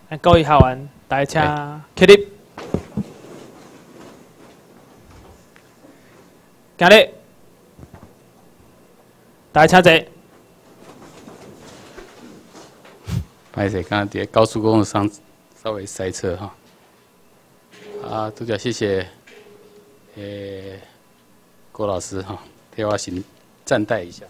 各位学员，大家请起立。今日大家请坐。 歹势，刚刚在高速公路上稍微塞车哈。啊，主角谢谢，郭老师哈，替我先暂代一下。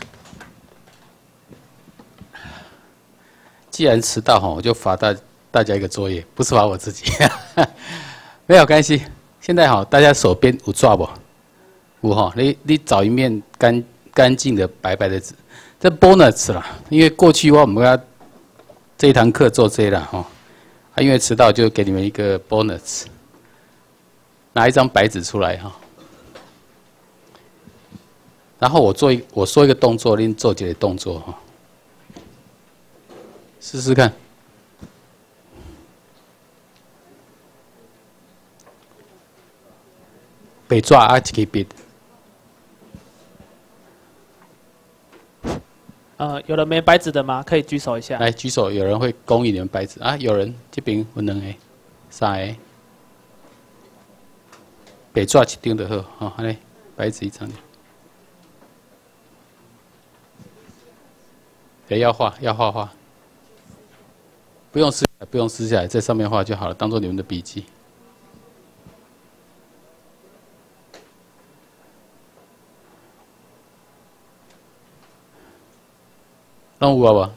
既然迟到哈，我就罚大家一个作业，不是罚我自己，没有关系。现在哈，大家手边有抓不？有哈，你找一面干净的白白的纸，这 bonus 啦。因为过去我们要这一堂课做这啦哈，因为迟到就给你们一个 bonus， 拿一张白纸出来哈。然后我说一个动作，您做几个动作哈。试试看，被抓啊，一个笔。 有人没白纸的吗？可以举手一下。 来举手，有人会供应你们白纸啊？有人这边有2个、3个，被抓一张就好，好，安尼白纸一张。要画。不用撕下来，在上面画就好了，当做你们的笔记。让我吧。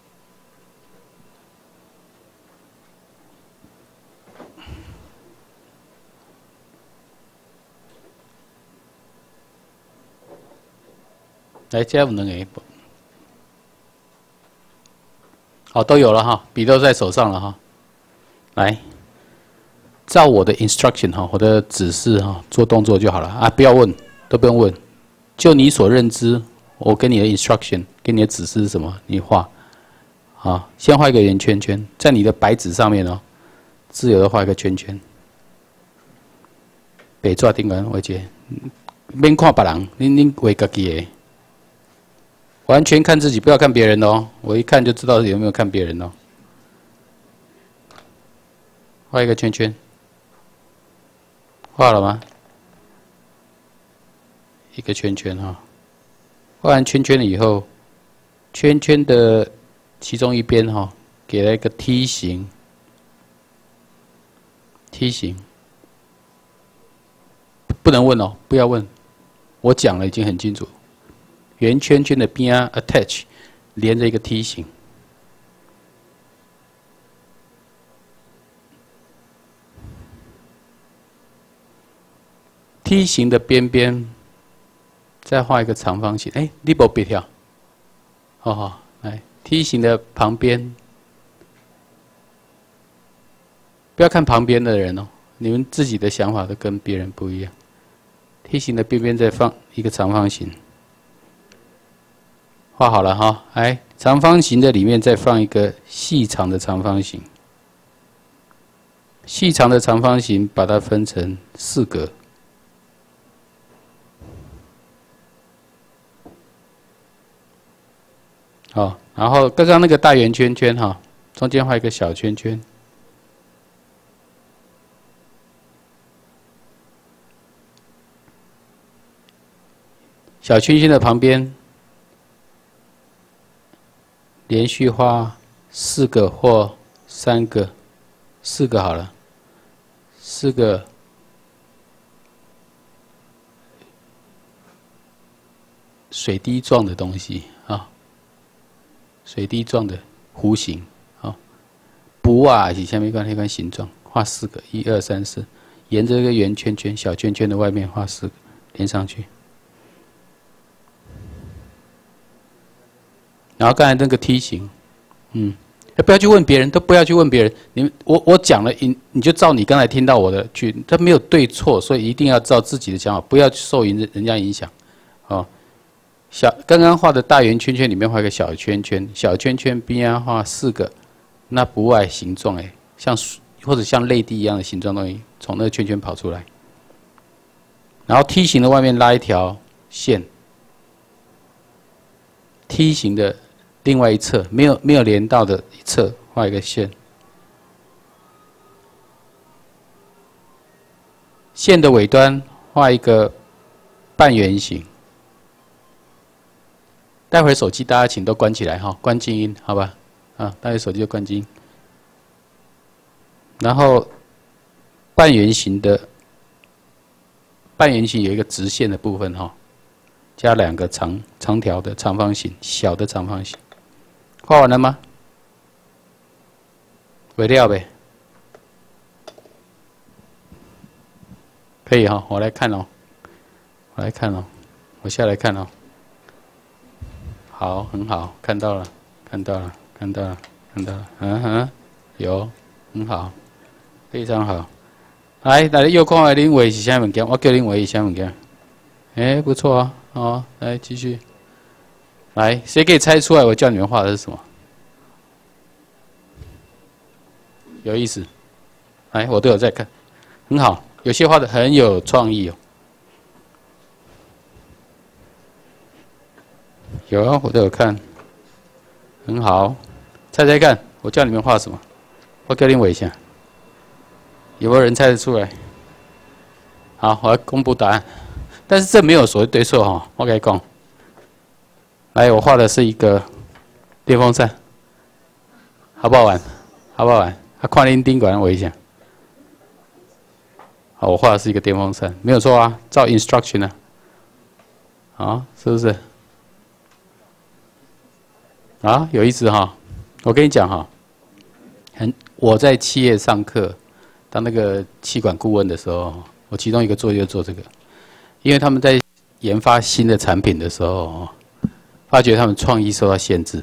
来，这有2个。好，都有了哈，笔都在手上了哈。来，照我的 instruction 哈，我的指示哈，做动作就好了啊，不要问，都不用问，就你所认知，我给你的 instruction， 给你的指示是什么，你画。好，先画一个圆圈圈，在你的白纸上面哦，自由的画一个圈圈。白纸顶完为止，免看别人，恁画家己的。完全看自己，不要看别人哦。我一看就知道有没有看别人哦。画一个圈圈，画了吗？一个圈圈哈。画完圈圈了以后，圈圈的其中一边哈，给了一个梯形。梯形，不能问哦，不要问。我讲了已经很清楚。圆圈圈的边啊 ，attach 连着一个梯形。梯形的边边再画一个长方形。哎，你不别跳，好，来梯形的旁边，不要看旁边的人哦，你们自己的想法都跟别人不一样。梯形的边边再放一个长方形。画好了哈，来，长方形的里面再放一个细长的长方形。细长的长方形把它分成4格。好，然后刚刚那个大圆圈圈哈，中间画一个小圈圈。小圈圈的旁边。连续画4个或3个，4个好了，4个水滴状的东西啊，水滴状的弧形啊，不啊是下面关那关形状，画4个，1、2、3、4，沿着这个圆圈圈、小圈圈的外面画4个，连上去。然后刚才那个梯形，不要去问别人，都不要去问别人。我讲了，你就照你刚才听到我的去，它没有对错，所以一定要照自己的想法，不要受人家影响。哦，刚刚画的大圆圈圈里面画一个小圈圈，小圈圈边啊画4个，那不外形状像或者像泪滴一样的形状东西从那个圈圈跑出来，然后梯形的外面拉一条线，梯形的另外一侧没有连到的一侧画一个线， 线的尾端画一个半圆形。待会儿手机大家请都关起来哈，关静音，好吧？啊，待会手机就关静音。然后半圆形有一个直线的部分哈，加2个长条的长方形，小的长方形。画完了吗？尾料呗，可以哈，我来看哦，我下来看哦。好，很好，看到了，嗯哼，有，很好，非常好。来，右看的恁画是啥物件？我叫恁画是啥物件？哎，不错啊，哦，来继续。来，谁可以猜出来我叫你们画的是什么？有意思。来，我都有在看，很好，有些画的很有创意哦。有啊，我都有看，很好。猜猜看，我叫你们画什么？我叫你们画一下，有没有人猜得出来？好，我要公布答案。但是这没有所谓对错哈，我跟你讲。来，我画的是一个电风扇，好不好玩？好不好玩？看恁顶管画一下。好，我画的是一个电风扇，没有错啊，照 instruction 啊。啊，是不是？啊，有意思哈！我跟你讲哈，我在企业上课，当那个企管顾问的时候，我其中一个作业就做这个，因为他们在研发新的产品的时候，发觉他们创意受到限制，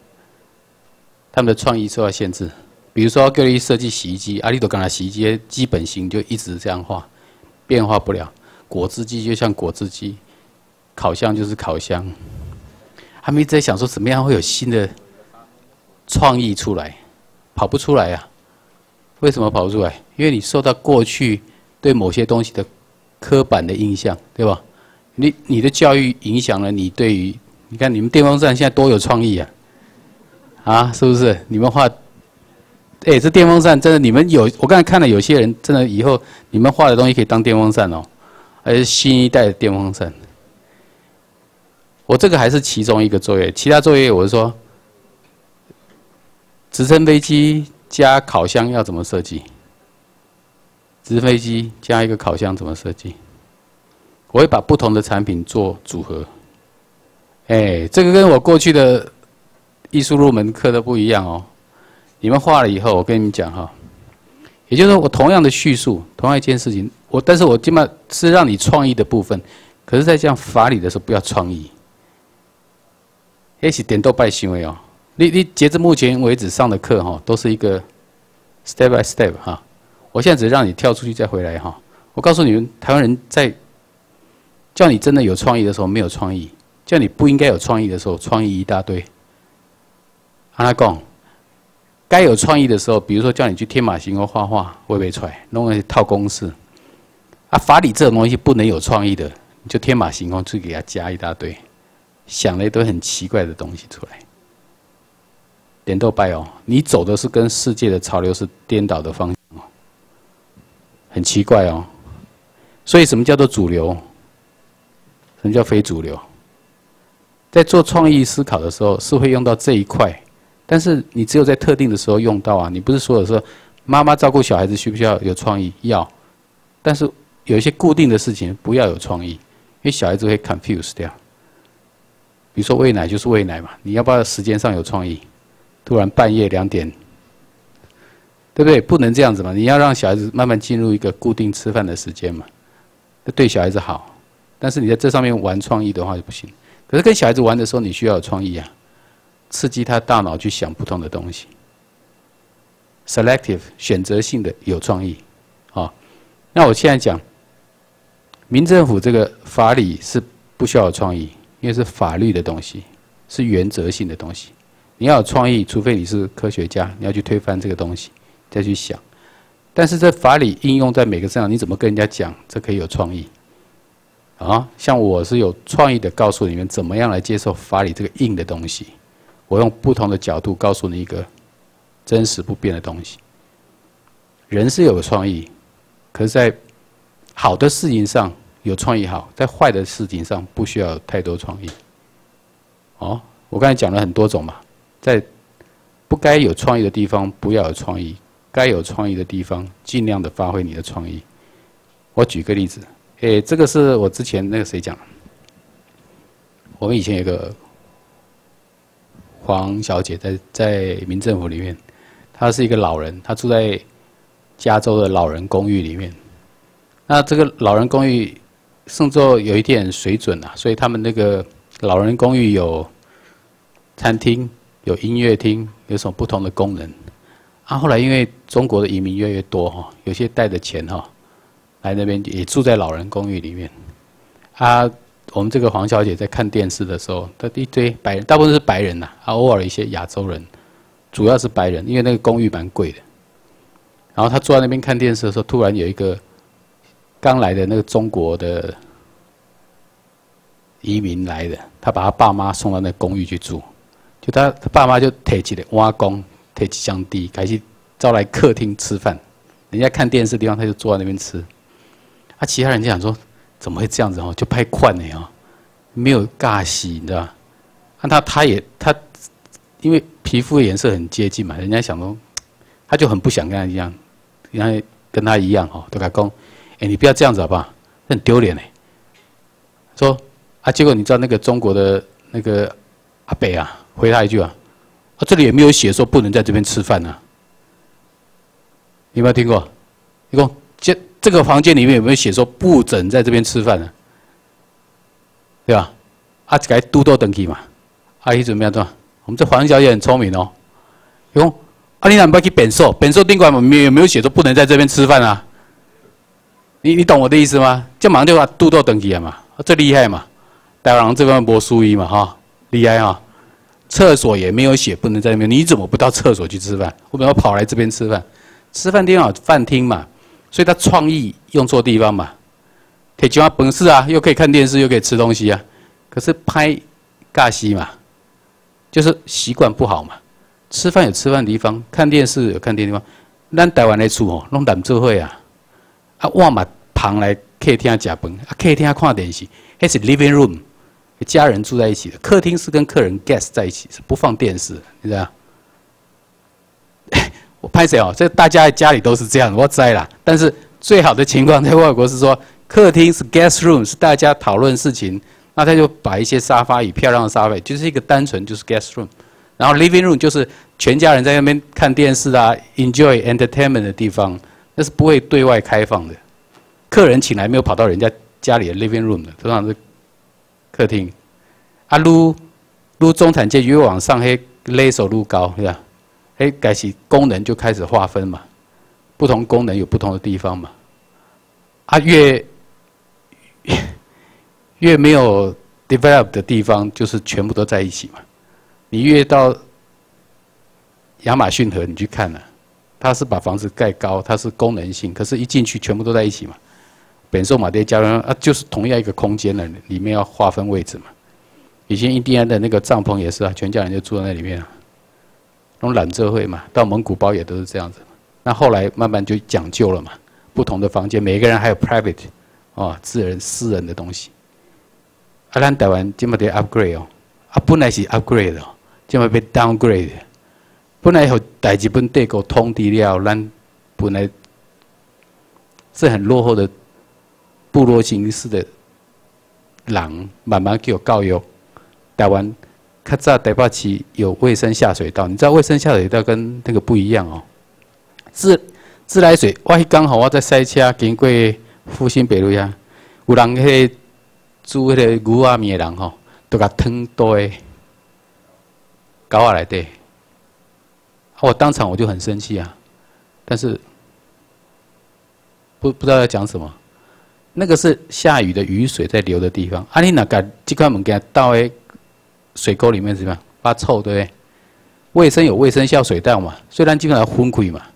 比如说叫你设计洗衣机，你都跟他洗衣机的基本型就一直这样画，变化不了。果汁机就像果汁机，烤箱就是烤箱。他们一直在想说，怎么样会有新的创意出来，跑不出来呀、为什么跑不出来？因为你受到过去对某些东西的刻板的印象，对吧？你的教育影响了你对于，你看你们电风扇现在多有创意啊！啊，是不是？你们画，这电风扇真的，你们有，我刚才看了有些人真的以后你们画的东西可以当电风扇哦，而是新一代的电风扇。我这个还是其中一个作业，其他作业我是说，直升飞机加烤箱要怎么设计？直升飞机加一个烤箱怎么设计？我会把不同的产品做组合。这个跟我过去的艺术入门课都不一样哦。你们画了以后，我跟你们讲哈，也就是说我同样的叙述，同样一件事情，但是我基本上是让你创意的部分，可是在这样法理的时候不要创意。是点豆拜行为哦。你截至目前为止上的课哈，都是一个 step by step 哈。我现在只是让你跳出去再回来哈。我告诉你们，台湾人在叫你真的有创意的时候没有创意，叫你不应该有创意的时候创意一大堆。按他讲，该有创意的时候，比如说叫你去天马行空画画，会不会出来？弄个套公式。法理这种东西不能有创意的，你就天马行空去给它加一大堆。想了一堆很奇怪的东西出来，点豆拜哦，你走的是跟世界的潮流是颠倒的方向哦，很奇怪哦。所以什么叫做主流？什么叫非主流？在做创意思考的时候是会用到这一块，但是你只有在特定的时候用到啊。你不是所有时候妈妈照顾小孩子需不需要有创意？要，但是有一些固定的事情不要有创意，因为小孩子会 confuse 掉。比如说喂奶就是喂奶嘛，你要不要时间上有创意？突然半夜2点，对不对？不能这样子嘛，你要让小孩子慢慢进入一个固定吃饭的时间嘛，那对小孩子好。但是你在这上面玩创意的话就不行。可是跟小孩子玩的时候，你需要有创意啊，刺激他大脑去想不同的东西。selective 选择性的有创意，那我现在讲，民政府这个法理是不需要有创意。因为是法律的东西，是原则性的东西。你要有创意，除非你是科学家，你要去推翻这个东西，再去想。但是这法理应用在每个身上，你怎么跟人家讲，这可以有创意啊？像我是有创意的，告诉你们怎么样来接受法理这个硬的东西。我用不同的角度告诉你一个真实不变的东西。人是有创意，可是在好的事情上有创意好，在坏的事情上不需要有太多创意。哦，我刚才讲了很多种嘛，在不该有创意的地方不要有创意，该有创意的地方尽量的发挥你的创意。我举个例子，这个是我之前那个谁讲，我们以前有个黄小姐在民政府里面，她是一个老人，她住在加州的老人公寓里面。那这个老人公寓甚至有一点水准啊，所以他们那个老人公寓有餐厅、有音乐厅，有什么不同的功能。啊，后来因为中国的移民越来越多哈，有些带着钱哈，来那边也住在老人公寓里面。啊，我们这个黄小姐在看电视的时候，她一堆白人，大部分是白人呐，啊，偶尔一些亚洲人，主要是白人，因为那个公寓蛮贵的。然后她坐在那边看电视的时候，突然有一个刚来的那个中国的移民来的，他把他爸妈送到那公寓去住，就他爸妈就提起来挖工，提起香地，开始招来客厅吃饭。人家看电视的地方，他就坐在那边吃。啊，其他人就想说，怎么会这样子哦？就拍快呢哦，没有尬戏，你知道吧？那他因为皮肤的颜色很接近嘛，人家想说，他就很不想跟他一样，跟他一样哦，都跟他讲，你不要这样子好不好？很丢脸哎。说啊，结果你知道那个中国的那个阿北啊，回他一句啊，这里也没有写说不能在这边吃饭啊。你有没有听过？你说这个房间里面有没有写说不准在这边吃饭呢？对吧？啊，给嘟到等去嘛。啊，你怎么样做？我们这黄小姐很聪明哦。你说啊，你哪不要去本寿？本寿宾馆有没有写说不能在这边吃饭啊？你懂我的意思吗？这马上就把嘟到等去了嘛，这厉害嘛。台湾人这边没输赢嘛哈，厉害哈。厕所也没有写不能在那边，你怎么不到厕所去吃饭？为什么要跑来这边吃饭？吃饭地方有饭厅嘛，所以他创意用错地方嘛。可以叫他本事啊，又可以看电视，又可以吃东西啊。可是拍尬戏嘛，就是习惯不好嘛。吃饭有吃饭的地方，看电视有看电视地方。咱台湾的厝哦，拢难做伙啊。啊，我嘛旁来客厅吃饭，啊客厅看电视，那是 living room， 家人住在一起的。客厅是跟客人 guest 在一起，是不放电视的，你知道？我拍谁哦？这大家的家里都是这样，我知啦。但是最好的情况在外国是说，客厅是 guest room， 是大家讨论事情，那他就摆一些沙发椅，漂亮的沙发椅，就是一个单纯就是 guest room。然后 living room 就是全家人在那边看电视啊 ，enjoy entertainment 的地方，那是不会对外开放的。客人请来没有跑到人家家里的 living room 的，通常是客厅。啊，撸中产阶级越往上，嘿，勒手撸高，对吧？开始功能就开始划分嘛，不同功能有不同的地方嘛。啊，越没有 develop 的地方，就是全部都在一起嘛。你越到亚马逊河，你去看了，它是把房子盖高，它是功能性，可是一进去全部都在一起嘛。本寿马爹家人啊，就是同样一个空间了，里面要划分位置嘛。以前印第安的那个帐篷也是啊，全家人就住在那里面啊。那种揽社会嘛，到蒙古包也都是这样子。那后来慢慢就讲究了嘛，不同的房间，每个人还有 private， 私人的东西。啊，咱台湾今嘛得 upgrade 哦，啊，本来是 upgrade 哦，今嘛被 downgrade。本来和大日本帝国统治了，咱本来是很落后的部落形式的人，慢慢给我教育台湾。较早台北市有卫生下水道，你知道卫生下水道跟那个不一样哦。自来水，我迄刚好我在塞车经过复兴北路遐，有人迄煮迄个牛仔面的人吼，都甲汤倒在沟仔内底。我当场我就很生气啊，但是不知道要讲什么。那个是下雨的雨水在流的地方，啊，你若甲这款物件倒在水沟里面怎么样？发臭，对不对？卫生有卫生下水道嘛，虽然基本上昏溃嘛，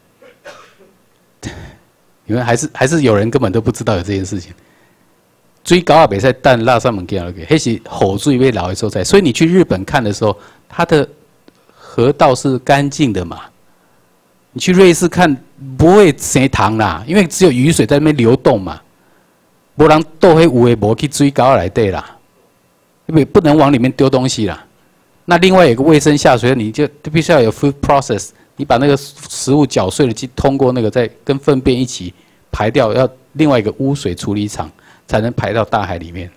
因为还是有人根本都不知道有这件事情。水沟也袂使等垃圾物件落去，那是雨水要流的所在。所以你去日本看的时候，它的河道是干净的嘛。你去瑞士看不会生糖啦，因为只有雨水在那边流动嘛。 无人倒迄有诶无去水沟内底啦，因为不能往里面丢东西啦。那另外有个卫生下水，你就必须要有 food process， 你把那个食物搅碎了，通过那个再跟粪便一起排掉，要另外一个污水处理厂才能排到大海里面。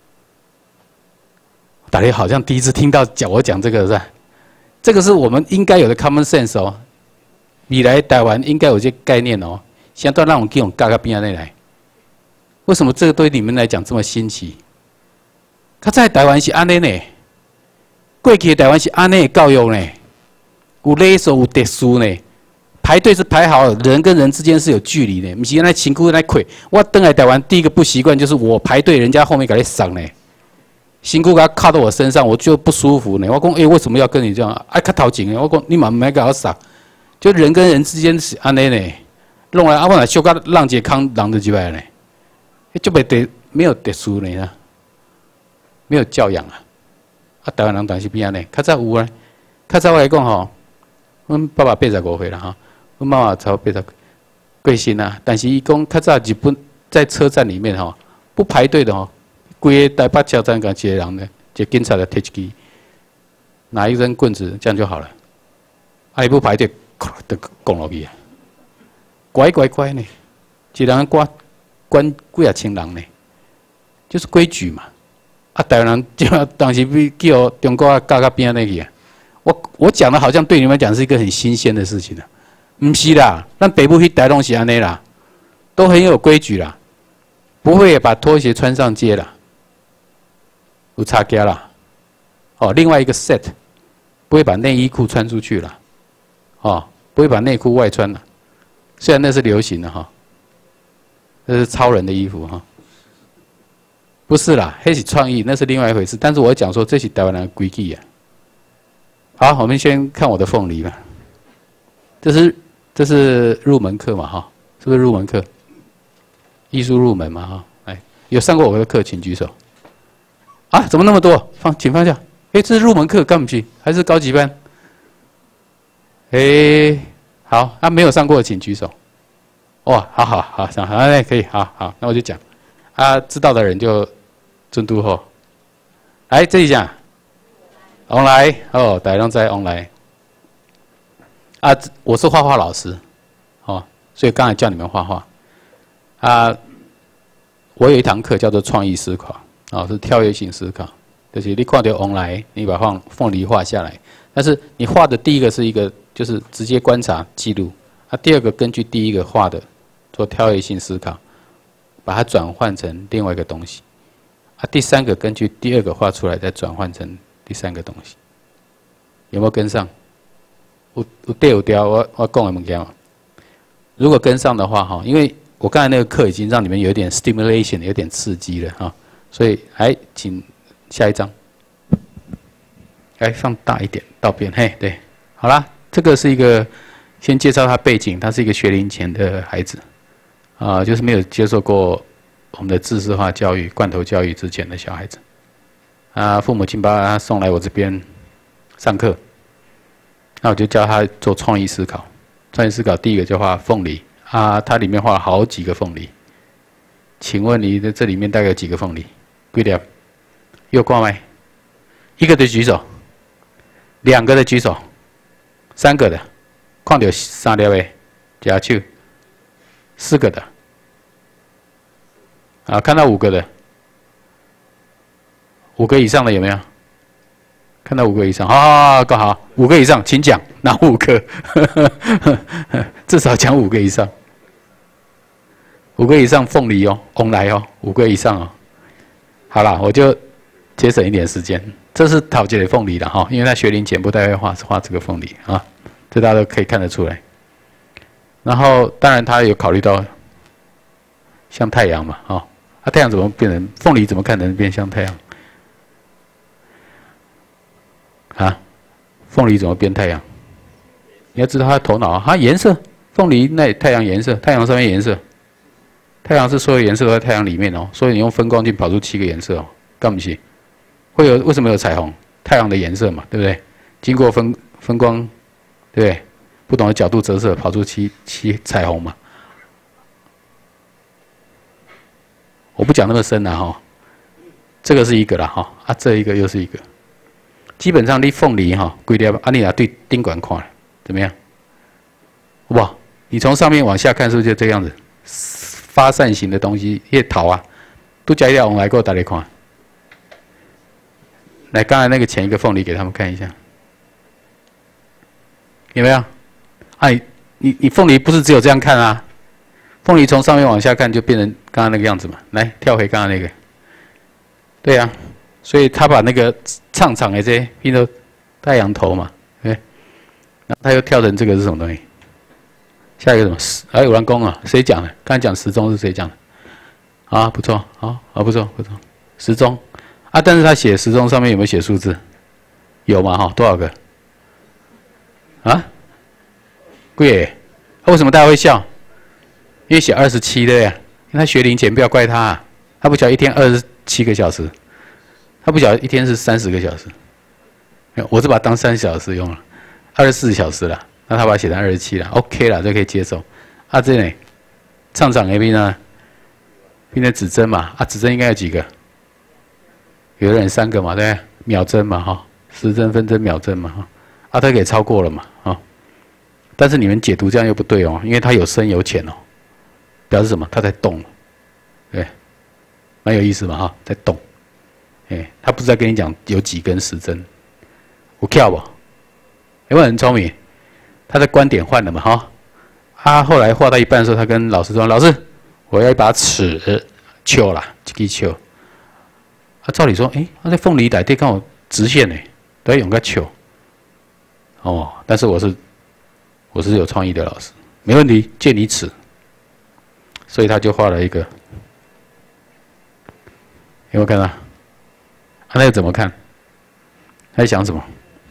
大家好像第一次听到我讲这个是吧？这个是我们应该有的 common sense 哦。你来台湾应该有这概念哦。现在都让我给我们嘎嘎边那来，为什么这个对你们来讲这么新奇？他在台湾是安尼呢，过去的台湾是安尼的教育呢，有礼数有秩序呢，排队是排好，人跟人之间是有距离的，不是那辛苦那亏。我登来台湾第一个不习惯就是我排队，人家后面给你赏呢。辛苦给他靠到我身上，我就不舒服呢。我讲，为什么要跟你这样？爱看头前的，我讲你嘛没给我撒，就人跟人之间是安尼呢，弄来我来修个浪杰康人就入来呢，就没有特殊呢，没有教养啊。台湾人当时变安尼，较早有啊，较早来讲吼，阮爸爸85岁了哈，阮妈妈超80贵姓啊，但是伊讲较早日本在车站里面吼，不排队的吼。规个台北车站，甲一个人呢，一个警察来提一支，拿一根棍子，这样就好了。啊，伊不排队，就拱落去啊！乖呢，一人关几啊千人呢，就是规矩嘛。啊，台湾人就当时比叫中国教到边那去啊。我讲的好像对你们讲是一个很新鲜的事情啊，不是啦，咱北部去台东是安尼啦，都很有规矩啦，不会把拖鞋穿上街啦。有差价啦，哦，另外一个 set 不会把内衣裤穿出去了，哦，不会把内裤外穿了，虽然那是流行的哈，那是超人的衣服哈，不是啦，那是创意，那是另外一回事。但是我讲说这是台湾人的规矩呀。好，我们先看我的凤梨吧，这是入门课嘛哈，是不是入门课？艺术入门嘛哈，来，有上过我的课请举手。啊，怎么那么多？请放下。这是入门课，干不去？还是高级班？好，没有上过的请举手。哇，好，可以，好，那我就讲。知道的人就尊嘟后。来，这里讲。on 来，大家在 on 来。我是画画老师，所以刚才叫你们画画。我有一堂课叫做创意思考。是跳跃性思考，就是你看到往来，你把凤梨画下来。但是你画的第一个是一个，就是直接观察记录。第二个根据第一个画的做跳跃性思考，把它转换成另外一个东西。第三个根据第二个画出来再转换成第三个东西。有没有跟上？有对有掉，我讲的物件嘛。如果跟上的话因为我刚才那个课已经让你们有点 stimulation， 有点刺激了哈。所以，来，请下一张，来放大一点，到边，对，好啦，这个是一个，先介绍他背景，他是一个学龄前的孩子，就是没有接受过我们的知识化教育、罐头教育之前的小孩子，父母亲把他送来我这边上课，那我就教他做创意思考，创意思考第一个就画凤梨，它里面画了好几个凤梨，请问你的这里面大概有几个凤梨？几粒？有挂没？一个的举手，2个的举手，3个的，看到3粒的，举手，4个的，看到5个的，5个以上的有没有？看到5个以上，够好，5个以上，请讲哪5个？至少讲5个以上，5个以上凤梨往来5个以上好啦，我就节省一点时间。这是讨解的凤梨了因为他学龄前不太会画，是画这个凤梨这大家都可以看得出来。然后当然他有考虑到像太阳嘛太阳怎么变成凤梨？怎么看能变像太阳？凤梨怎么变太阳？你要知道它的头脑颜色，凤梨那太阳颜色，太阳上面颜色。太阳是所有颜色都在太阳里面所以你用分光镜跑出7个颜色干不起？为什么有彩虹？太阳的颜色嘛，对不对？经过分光，对不对？不同的角度折射，跑出七彩虹嘛。 我不讲那么深了哈。这个是一个了哈，啊，这一个又是一个。基本上你凤梨哈，规粒啊，你拿对顶管看，怎么样？好不好？你从上面往下看，是不是就这个样子？发散型的东西，叶桃啊，都加一条，我来给我打来看。来，刚才那个前一个凤梨给他们看一下，有没有？哎、啊，你凤梨不是只有这样看啊？凤梨从上面往下看就变成刚刚那个样子嘛。来，跳回刚刚那个。对啊，所以他把那个唱场的这些变成太阳头嘛，对不对？然后他又跳成这个是什么东西？下一个什么？有人讲啊，谁讲的？刚才讲时钟是谁讲的？啊，不错，好，啊，不错，不错，时钟啊，但是他写时钟上面有没有写数字？有嘛？哈，多少个？啊？贵耶！为什么大家会笑？因为写27对呀，因为他学龄前，不要怪他、啊，他不晓得一天27个小时，他不晓得一天是30个小时，我是把它当3小时用了，24小时了，那他把它写成27了 ，OK 了，这可以接受。啊，这里唱场 A B 呢，变成指针嘛，啊，指针应该有几个？有的人3个嘛，对不对？秒针嘛，哈，时针、分针、秒针嘛，哈，啊，它给超过了嘛，啊，但是你们解读这样又不对哦，因为它有深有浅哦，表示什么？它在动，对。蛮有意思嘛哈，在动，他不是在跟你讲有几根时针，我跳不？有没有很聪明？他的观点换了嘛哈，他后来画到一半的时候，他跟老师说：“老师，我要一把尺，球啦，这个球。”照理说，他在凤梨底对看我直线呢，都要用个球。哦，但是我是有创意的老师，没问题，借你尺。所以他就画了一个。有没有看到？那个怎么看？他在想什么？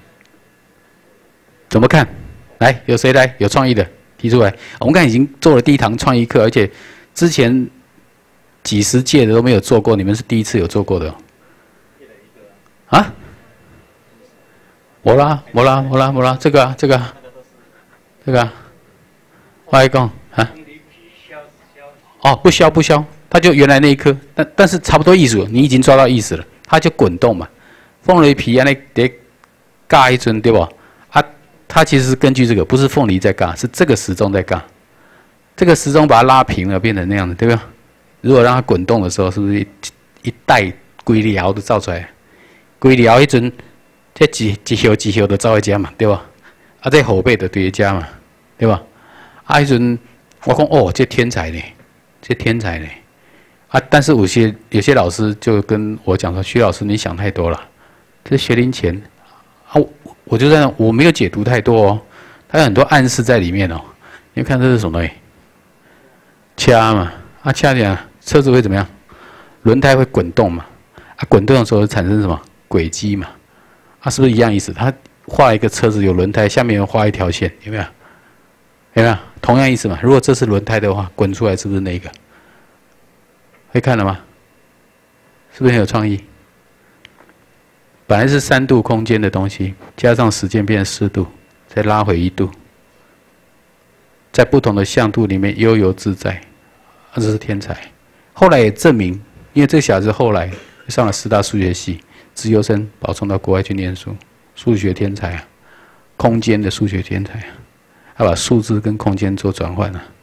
怎么看？来，有谁来？有创意的提出来。我们刚才已经做了第一堂创意课，而且之前几十届的都没有做过，你们是第一次有做过的哦。啊？没啦，这个啊，我来讲啊。哦，不消。它就原来那一颗，但是差不多意思，你已经抓到意思了，它就滚动嘛。凤梨皮啊，那得尬一尊，对不？啊，它其实是根据这个，不是凤梨在尬，是这个时钟在尬。这个时钟把它拉平了，变成那样子，对不对？如果让它滚动的时候，是不是一带规条都造出来？规条一尊，这几条都造一加嘛，对吧？啊，这后背的叠加嘛，对吧？啊，一尊我讲哦，这天才呢，啊！但是有些老师就跟我讲说：“徐老师，你想太多了，这学龄前啊，我就在那，我没有解读太多哦，它有很多暗示在里面哦。你看这是什么东西？掐嘛，啊，掐点车子会怎么样？轮胎会滚动嘛，啊，滚动的时候产生什么轨迹嘛？啊，是不是一样意思？他画一个车子有轮胎，下面又画一条线，有没有？有没有？同样意思嘛。如果这是轮胎的话，滚出来是不是那个？会看了吗？是不是很有创意？本来是3度空间的东西，加上时间变成4度，再拉回1度，在不同的向度里面悠游自在，这是天才。后来也证明，因为这小子后来上了师大数学系，资优生保送到国外去念书，数学天才啊，空间的数学天才啊，他把数字跟空间做转换啊。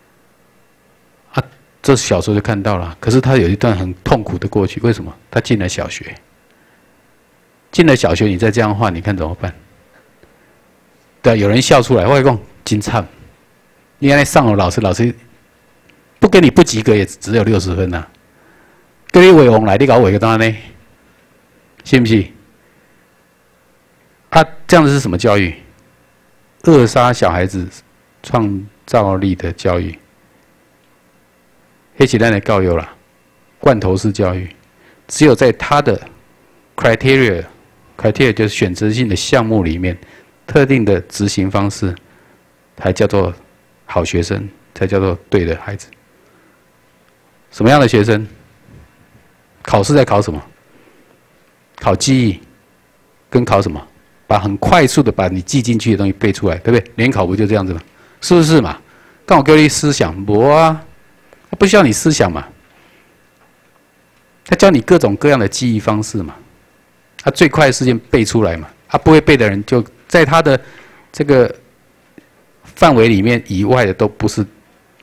这小时候就看到了，可是他有一段很痛苦的过去，为什么？他进了小学，你再这样画，你看怎么办？对啊，有人笑出来，我讲真惨，你看上了老师不给你不及格也只有60分呐，跟你画往来，你搞画个单呢？信不信？啊，这样子是什么教育？扼杀小孩子创造力的教育。黑起来的教育啦，罐头式教育，只有在他的 criteria 就是选择性的项目里面，特定的执行方式，才叫做好学生，才叫做对的孩子。什么样的学生？考试在考什么？考记忆，跟考什么？把很快速的把你记进去的东西背出来，对不对？联考不就这样子吗？是不是嘛？刚好叫你思想，不啊。他不需要你思想嘛， 他教你各种各样的记忆方式嘛，他最快的时间背出来嘛，他不会背的人就在他的这个范围里面以外的都不是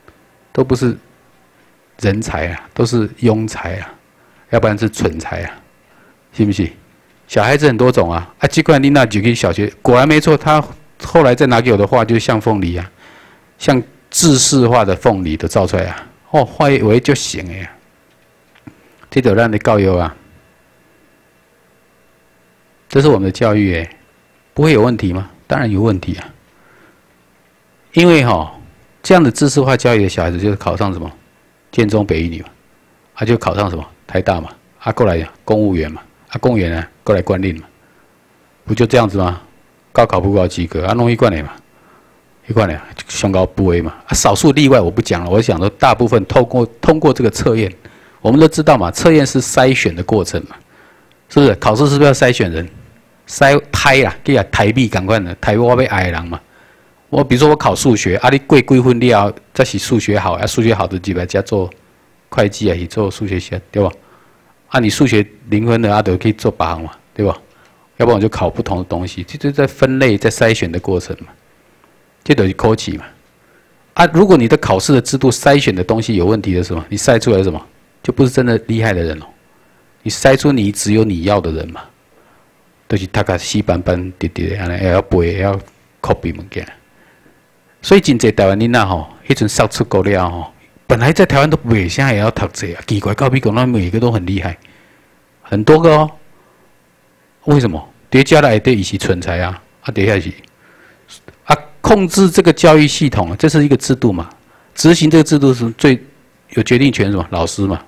人才啊，都是庸才啊，要不然是蠢才啊，信不信？小孩子很多种啊，结果你那几个小学果然没错，他后来再拿给我的画就像凤梨啊，像制式化的凤梨都造出来啊，画以为就行了呀。这就让你教育啊，这是我们的教育不会有问题吗？当然有问题啊，因为这样的知识化教育的小孩子就是考上什么建中北一女嘛，就考上什么台大嘛，过来公务员嘛，公务员呢过来官令嘛，不就这样子吗？高考不高及格弄一贯的嘛，一贯的上高不为嘛，少数例外我不讲了，我想说大部分通过这个测验。我们都知道嘛，测验是筛选的过程嘛，是不是？考试是不是要筛选人？筛胎啊，给台币赶快的，台我被矮人嘛。我比如说我考数学，你过几分了，再是数学好，数学好的几百家做会计去做数学系，对吧？你数学0分的就可以做8行嘛，对吧？要不然我就考不同的东西，这就在分类、在筛选的过程嘛，这就是考试嘛。如果你的考试的制度筛选的东西有问题的时候，你筛出来什么？就不是真的厉害的人你筛出你只有你要的人嘛，就是他个死板板直直的，也要背，也要 copy 物件。所以真侪台湾囡仔迄阵上出国了本来在台湾都袂啥也要读册啊，奇怪，到美国那每个都很厉害，很多个为什么？叠加来对伊是蠢材啊，叠下去控制这个教育系统，这是一个制度嘛，执行这个制度是最有决定权什么？老师嘛。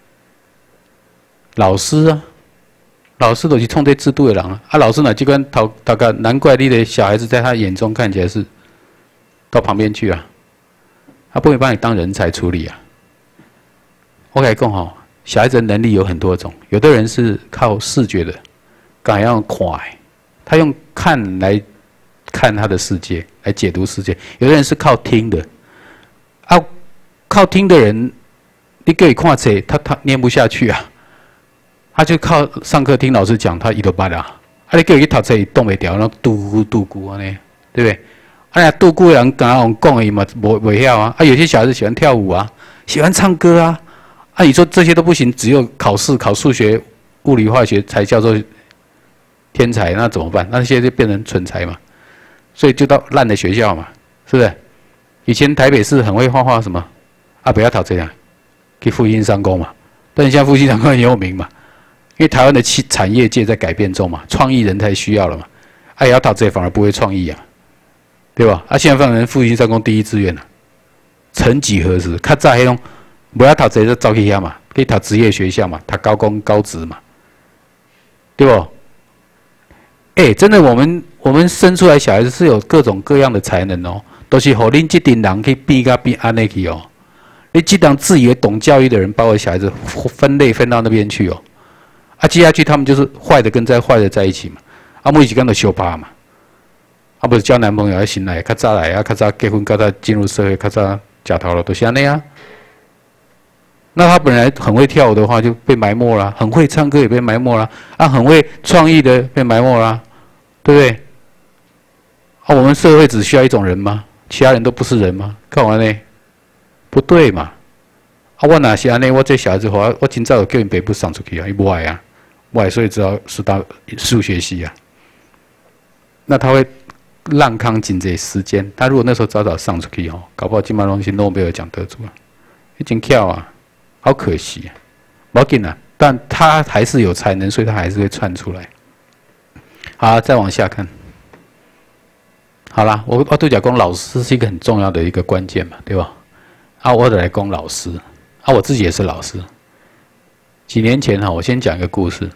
老师都是冲这制度的人老师呢，这关大概难怪你的小孩子在他眼中看起来是到旁边去他不会把你当人才处理我跟你讲小孩子的能力有很多种，有的人是靠视觉的，敢要看他用看来看他的世界，来解读世界；有的人是靠听的靠听的人，你给他看册，他念不下去他就靠上课听老师讲，他伊都捌你叫伊读册，伊动袂掉，拄久安尼，对不对？拄久的人敢用讲的伊嘛袂晓有些小孩子喜欢跳舞喜欢唱歌你说这些都不行，只有考试考数学、物理、化学才叫做天才，那怎么办？那些就变成蠢材嘛，所以就到烂的学校嘛，是不是？以前台北市很会画画什么不要读这样，去复兴商工嘛，但现在复兴商工很有名嘛。因为台湾的产业界在改变中嘛，创意人才需要了嘛，也要读这反而不会创意对吧？现在放人复兴商工第一志愿曾几何时，较早迄种不要读这就走去遐嘛，可以读职业学校嘛，读高工高职嘛，对不？真的，我们生出来小孩子是有各种各样的才能都是互恁这群人去变安尼去你这档自以为懂教育的人，把我小孩子分类分到那边去接下去他们就是坏的跟坏的在一起嘛，每一天都相拍嘛，不是交男朋友要醒来，较早来较早结婚，较早进入社会，较早吃头了，都是安尼那他本来很会跳舞的话，就被埋没了；很会唱歌也被埋没了；很会创意的被埋没了，对不对？我们社会只需要一种人吗？其他人都不是人吗？干嘛呢？不对嘛！我哪是安尼？我这小孩子我今早就叫因爸母送出去伊不爱不爱，所以只好是到数学系那他会浪康紧这时间，他如果那时候早上出去搞不好今晚东西诺贝尔奖得主已经跳好可惜不要紧但他还是有才能，所以他还是会窜出来。好，再往下看。好啦，我对讲讲老师是一个很重要的一个关键嘛，对吧？我来讲老师我自己也是老师。几年前我先讲一个故事。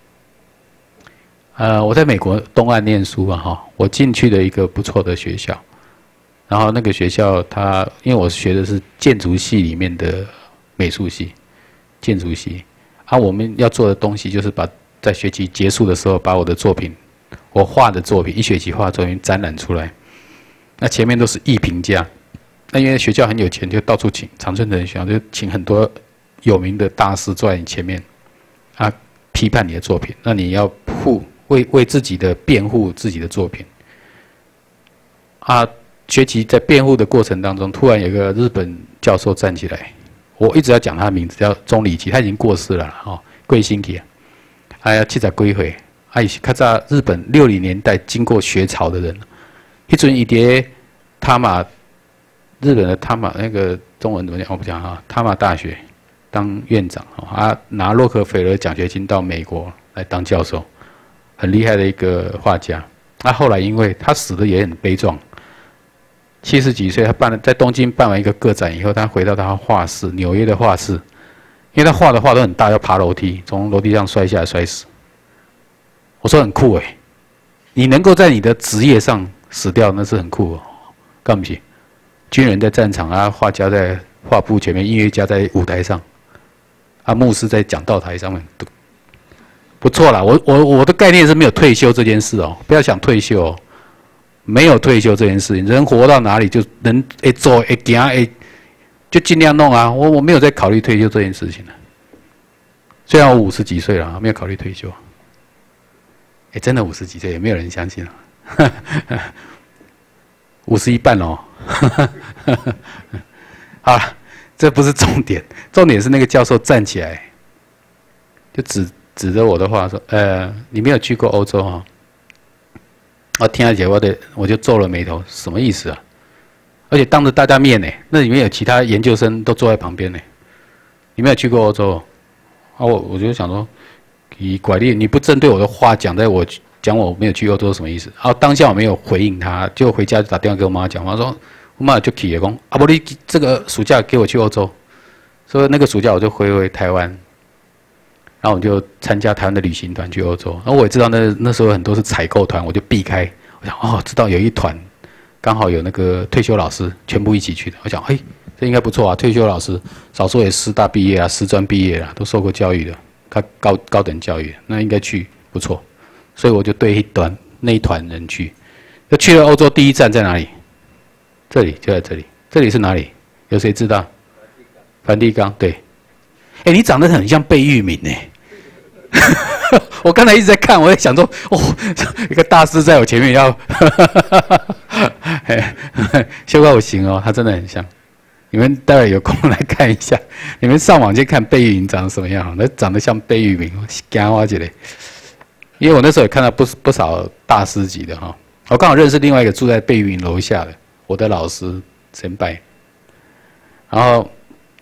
我在美国东岸念书我进去了一个不错的学校，然后那个学校因为我学的是建筑系里面的美术系，建筑系我们要做的东西就是在学期结束的时候把我的作品，我画的作品一学期画的作品展览出来，那前面都是艺评家，那因为学校很有钱，就到处请常春藤学校就请很多有名的大师坐在你前面， 啊批判你的作品，那你要为自己的辩护自己的作品。啊，学习在辩护的过程当中，突然有一个日本教授站起来，我一直要讲他的名字，叫中里奇，他已经过世了哦，贵新体啊，哎呀70几岁，啊，是较早日本60年代经过学潮的人，迄阵伊伫他马日本的他马那个中文怎么讲？我不讲哈，他马大学当院长啊，拿洛克菲勒奖学金到美国来当教授，很厉害的一个画家。他后来因为他死的也很悲壮。70几岁，他在东京办完一个个展以后，他回到他画室，纽约的画室，因为他画的画都很大，要爬楼梯，从楼梯上摔下来摔死。我说很酷哎，你能够在你的职业上死掉，那是很酷哦。干不起，军人在战场啊，画家在画布前面，音乐家在舞台上，啊，牧师在讲道台上面，不错啦。我的概念是没有退休这件事哦，不要想退休哦。没有退休这件事情，人活到哪里就能做行就尽量弄啊。我没有在考虑退休这件事情了。虽然我50几岁了，没有考虑退休。真的50几岁，也没有人相信了。51半哦。好了，这不是重点，重点是那个教授站起来，就指着我的话说：“你没有去过欧洲哈？”我听起来我就皱了眉头，什么意思啊？而且当着大家面呢，那里面有其他研究生都坐在旁边呢。你没有去过欧洲？啊，我就想说，以拐力，你不针对我的话讲我没有去欧洲什么意思？啊，当下我没有回应他，就回家就打电话给我妈讲，我说我妈就气了，讲啊，不你这个暑假给我去欧洲，所以那个暑假我就回台湾。然后我就参加台湾的旅行团去欧洲，然后我也知道那时候很多是采购团，我就避开。我想知道有一团刚好有那个退休老师全部一起去的，我想这应该不错啊，退休老师少说也师大毕业啊，师专毕业啊，都受过教育的，高等教育，那应该去不错。所以我就对那一团人去，就去了欧洲第一站在哪里？这里就在这里，这里是哪里？有谁知道？梵蒂冈，对。你长得很像贝聿铭呢。我刚才一直在看，我在想说，一个大师在我前面要，修到我行哦，他真的很像。你们待会有空来看一下，你们上网去看贝聿铭长得什么样，那长得像贝聿铭，惊我一下。因为我那时候也看到不少大师级的哈，我刚好认识另外一个住在贝聿铭楼下的我的老师前辈，然后。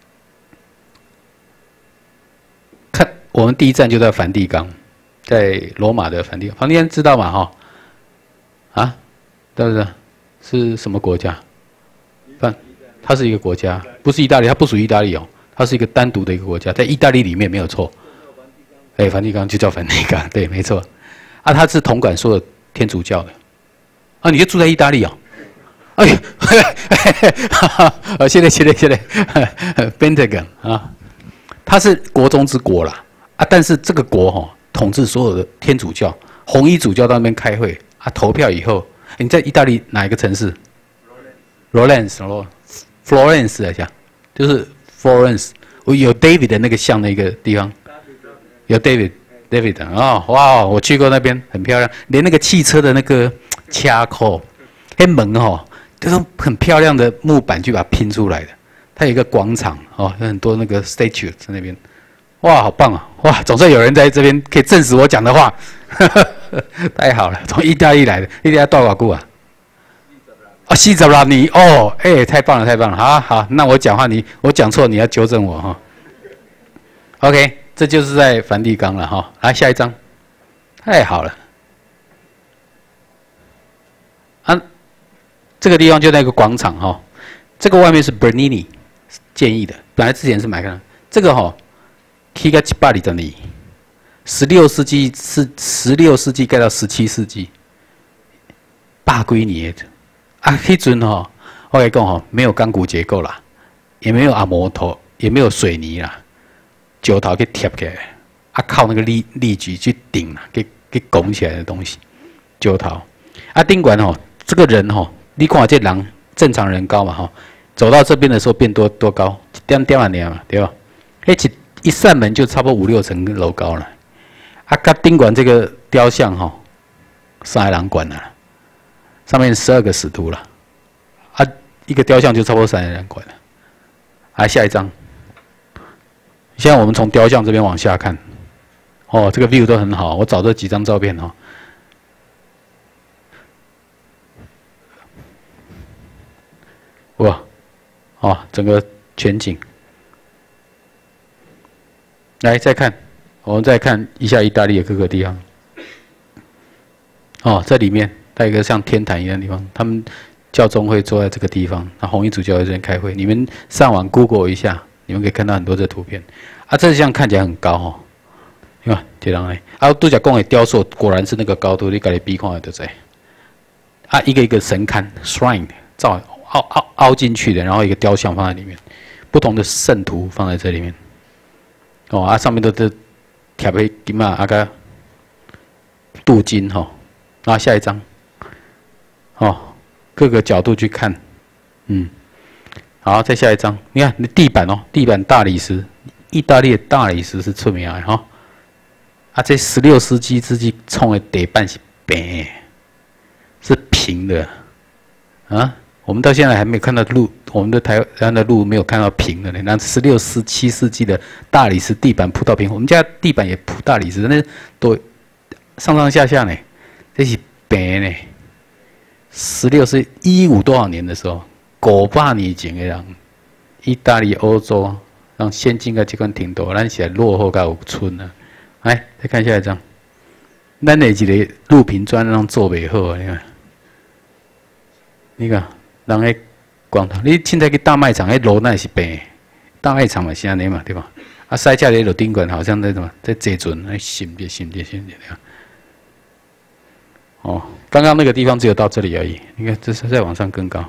我们第一站就在梵蒂冈，在罗马的梵蒂冈。梵蒂冈知道嘛？哈，啊，对不对？是什么国家？它是一个国家，不是意大利，它不属于意大利哦，它是一个单独的一个国家，在意大利里面没有错。梵蒂冈就叫梵蒂冈，对，没错。啊，它是统管所有天主教的。啊，你就住在意大利哦？哎呀，谢谢 ，Pentagon 啊，它是国中之国啦。啊，但是这个国统治所有的天主教、红衣主教到那边开会啊，投票以后，你在意大利哪一个城市 ？Florence 来讲，就是 Florence， 有 David 的那个像那个地方，有 David 哦，哇，我去过那边，很漂亮，连那个汽车的那个卡扣、门都是很漂亮的木板去把它拼出来的。它有一个广场有很多那个 statue 在那边。哇，好棒啊！哇，总算有人在这边可以证实我讲的话，太好了！从意大利来的，意大利多少久啊？40年哦，太棒了，太棒了！好，那我讲话我讲错，你要纠正我哈。OK， 这就是在梵蒂冈了哈。来下一张，太好了。啊，这个地方就那个广场哈，这个外面是 Bernini 建议的，本来之前是买的，这个起到120年，16世纪盖到17世纪，100几年的。啊，迄阵我跟你讲没有钢骨结构啦，也没有阿摩头，也没有水泥啦，石头给贴起来，啊，靠那个力矩去顶啦，给拱起来的东西，石头。啊，顶管这个人你看这人正常人高嘛走到这边的时候变多高，1点点啊嘛，对吧？ 一扇门就差不多5、6层楼高了。啊，甲顶馆这个雕像吼，3个人管了，上面12个使徒了。啊，一个雕像就差不多3个人管了。来下一张。现在我们从雕像这边往下看，哦，这个 view 都很好。我找这几张照片哦。哇，哦，整个全景。来，再看，我们再看一下意大利的各个地方。哦，这里面它有一个像天坛一样的地方，他们教宗会坐在这个地方，那红衣主教在这边开会。你们上网 Google 一下。你们可以看到很多这图片，啊，这像看起来很高哦，你看这样嘞，啊，杜假讲的雕塑果然是那个高度，你家己比看得到。啊，一个一个神龛 shrine 造凹进去的，然后一个雕像放在里面，不同的圣徒放在这里面，哦，啊，上面都是贴的金啊，个镀金哈，然后下一张，哦，各个角度去看，嗯。好，再下一张，你看，地板哦，地板大理石，意大利的大理石是出名的哈。啊，这16世纪之际冲的地板是平的，是平的，啊，我们到现在还没有看到路，我们的台湾的路没有看到平的呢。那16、17世纪的大理石地板铺到平，我们家地板也铺大理石，那都上上下下呢，这是平的呢。16世15多少年的时候。500年前的人，意大利、欧洲让先进到这款程度，咱现在落后到有村啊！来，再看下一张，咱的一个路平砖让做袂好啊！你看，人迄光头，你现在去大卖场，迄路那是平，大卖场嘛是安尼嘛，对吧？啊，塞下来楼顶管好像在什么，在坐船，哎，闪电，哦，刚刚那个地方只有到这里而已，你看，这是再往上更高。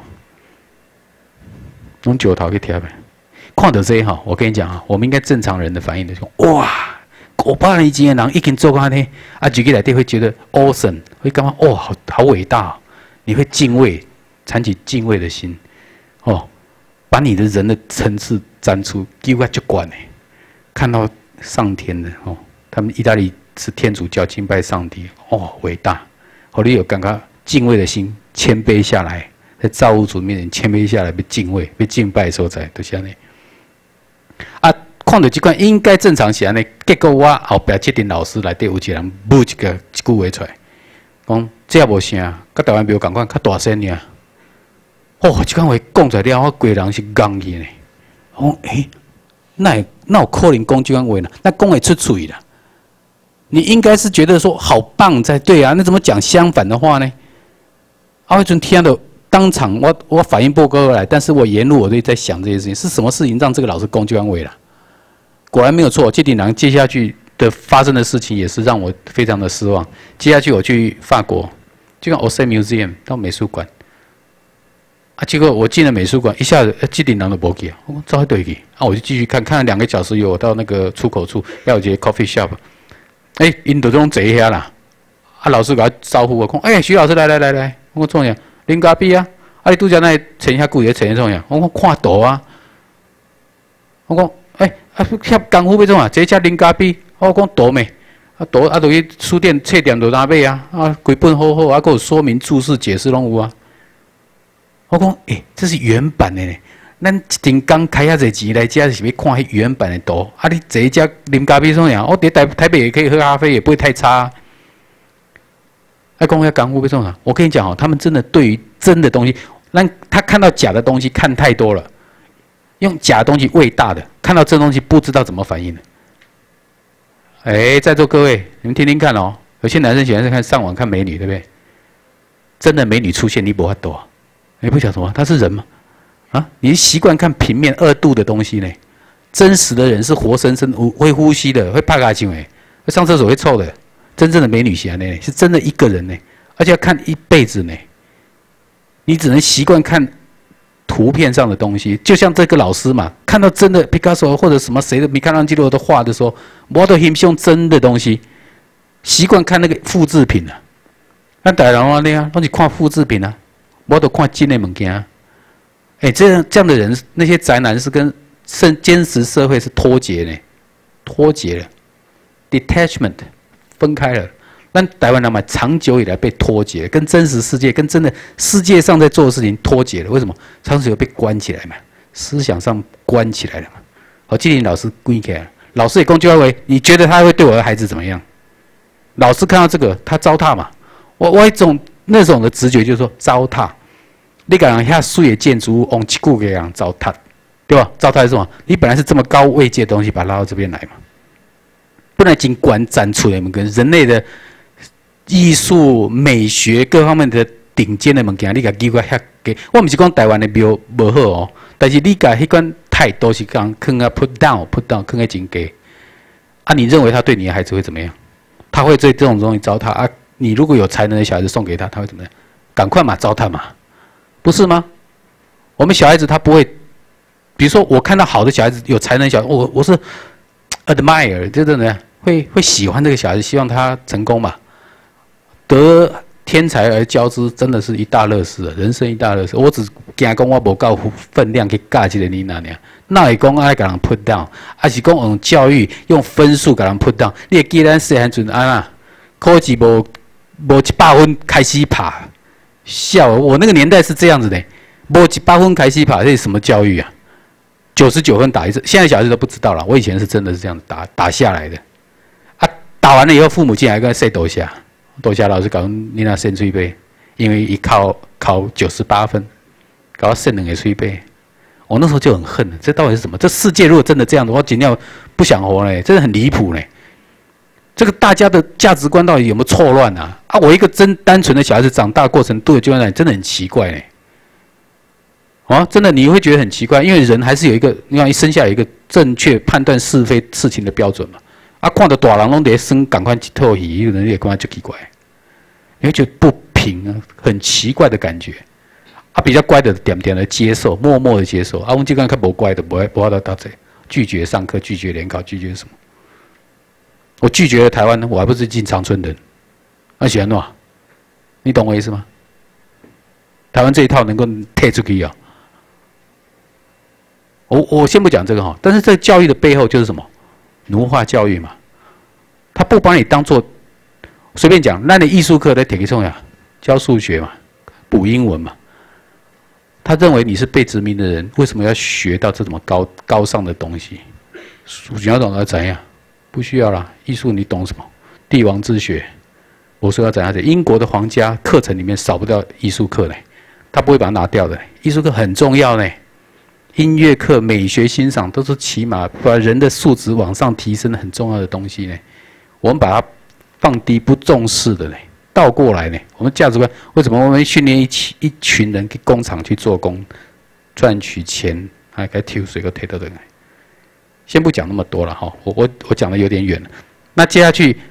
用9头去贴呗，看到这哈，我跟你讲啊，我们应该正常人的反应就是哇，500年前的人已经做到呢，啊，举起来会觉得 awesome， 会感觉哦，好伟大，你会敬畏，产起敬畏的心，哦，把你的人的层次展出，丢个就管呢，看到上天的哦，他们意大利是天主教敬拜上帝，哦，伟大，好，你有感觉敬畏的心，谦卑下来。在造物主面前谦卑下来，被敬畏、被敬拜的所在，都是安尼。啊，看到这款应该正常是安尼，结果我后壁这群老师内底有一个人补一句话出来，讲这也无啥，甲台湾没有共款，较大声尔。哦，这款话讲出来了，我规人是硬去呢。我讲那有可能讲这款话呢？那讲会出嘴啦。你应该是觉得说好棒才对啊，那怎么讲相反的话呢？啊，我阵听到。当场我反应不过来，但是我沿路我都在想这些事情，是什么事情让这个老师攻击完尾了？果然没有错，这顶狼接下去的发生的事情也是让我非常的失望。接下去我去法国，就看 Orsay Museum 到美术馆，啊，结果我进了美术馆，一下子这顶狼都没去啊，我走对去，啊，我就继续看，看了2个小时，有我到那个出口处，要有一个 coffee shop， 哎，因都种坐遐啦，啊，老师给他招呼我，讲，哎，徐老师来，我做啥？啉咖啡啊！啊，你拄则那穿遐贵的穿创啥？我讲看图啊！我讲，遐功夫要创啊？这只啉咖啡，我讲图没？啊图啊，就去书店、册店就拿买啊！啊，规本好好，啊，佮有说明、注释、解释拢有啊！我讲，这是原版的呢。咱一天刚开遐侪钱来，遮是要看迄原版的图。啊，你这一只啉咖啡创啥？我伫台北也可以喝咖啡，也不会太差啊。还讲要港务被重视，我跟你讲哦，他们真的对于真的东西，让他看到假的东西看太多了，用假的东西喂大的，看到真东西不知道怎么反应的。在座各位，你们听听看哦，有些男生喜欢看上网看美女，对不对？真的美女出现，你不会多，你不讲什么？她是人吗？啊，你习惯看平面2度的东西呢？真实的人是活生生会呼吸的，会拍卡球会上厕所会臭的。真正的美女喜欢呢，是真的一个人呢，而且要看一辈子呢。你只能习惯看图片上的东西，就像这个老师嘛，看到真的毕加索或者什么谁的米开朗基罗的画的时候，我都欣赏真的东西，习惯看那个复制品啊。咱台人安尼啊，拢是看复制品啊，我都看真的物件啊。这样的人，那些宅男是跟真实社会是脱节呢。 脱节了 ，detachment 分开了。但台湾人嘛，长久以来被脱节，跟真实世界、跟真的世界上在做的事情脱节了。为什么？长久被关起来嘛，思想上关起来了嘛。好，纪灵老师关起来，老师也攻击他为，你觉得他会对我的孩子怎么样？老师看到这个，他糟蹋嘛。我一种那种的直觉就是说糟蹋。你敢让遐水的建筑物往起顾给人糟蹋，对吧？糟蹋是什么？你本来是这么高位阶的东西，把它拉到这边来嘛。不然经观展出来，跟人类的艺术、美学各方面的顶尖的物件，你甲寄过遐低。我毋是讲台湾的庙无好哦，但是你甲迄款态度是讲坑啊 put down 坑在真低。啊，你认为他对你的孩子会怎么样？他会对这种东西糟蹋啊？你如果有才能的小孩子送给他，他会怎么样？赶快嘛，糟蹋嘛，不是吗？我们小孩子他不会，比如说我看到好的小孩子有才能的小孩，我是 admire， 就真的会喜欢这个小孩子，希望他成功嘛。得天才而教之，真的是一大乐事，人生一大乐事。我只惊讲我无够分量去教这个你那样，哪会讲爱甲人 put down， 还是讲用教育用分数甲人 put down？ 你会记咱细汉阵安那考试无100分开始拍，笑我那个年代是这样子的，无100分开始拍，这是什么教育啊？99分打一次，现在小孩子都不知道了。我以前是真的是这样子打下来的，啊，打完了以后父母进来跟他说多下。多谢老师讲，你那肾水杯，因为一考98分，搞到肾2个水杯，我那时候就很恨，这到底是什么？这世界如果真的这样的话，尽量不想活嘞，真的很离谱嘞。这个大家的价值观到底有没有错乱啊？啊，我一个真单纯的小孩子长大过程都有就在那里，真的很奇怪嘞。啊，真的你会觉得很奇怪，因为人还是有一个，你看一生下来有一个正确判断是非事情的标准嘛。啊，看到大人拢在生，赶快去透气，有人也感觉就奇怪，你会觉得不平啊，很奇怪的感觉。啊，比较乖的点点的接受，默默的接受。啊，我们这个看不乖的，不要到这，拒绝上课，拒绝联考，拒绝什么？我拒绝了台湾，我还不是进长春人，那喜欢哪？你懂我意思吗？台湾这一套能够退出去啊？我先不讲这个哈，但是这个教育的背后就是什么？奴化教育嘛，他不把你当做随便讲，那你艺术课在体育重要，教数学嘛，补英文嘛。他认为你是被殖民的人，为什么要学到这么高尚的东西？你要懂得怎样？不需要啦，艺术你懂什么？帝王之学，我说要怎样子？英国的皇家课程里面少不掉艺术课嘞，他不会把它拿掉的。艺术课很重要嘞。音乐课、美学欣赏都是起码把人的素质往上提升很重要的东西呢。我们把它放低、不重视的呢，倒过来呢。我们价值观为什么我们训练一群人去工厂去做工，赚取钱，还该抽水个推到的？先不讲那么多了哈，我讲的有点远了。那接下去，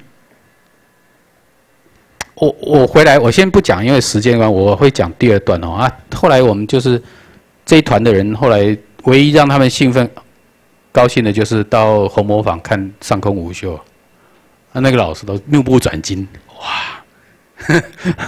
我回来，我先不讲，因为时间关，我会讲第二段哦啊。后来我们就是。这一团的人后来唯一让他们兴奋、高兴的，就是到红磨坊看上空午休，那个老师都目不转睛，哇！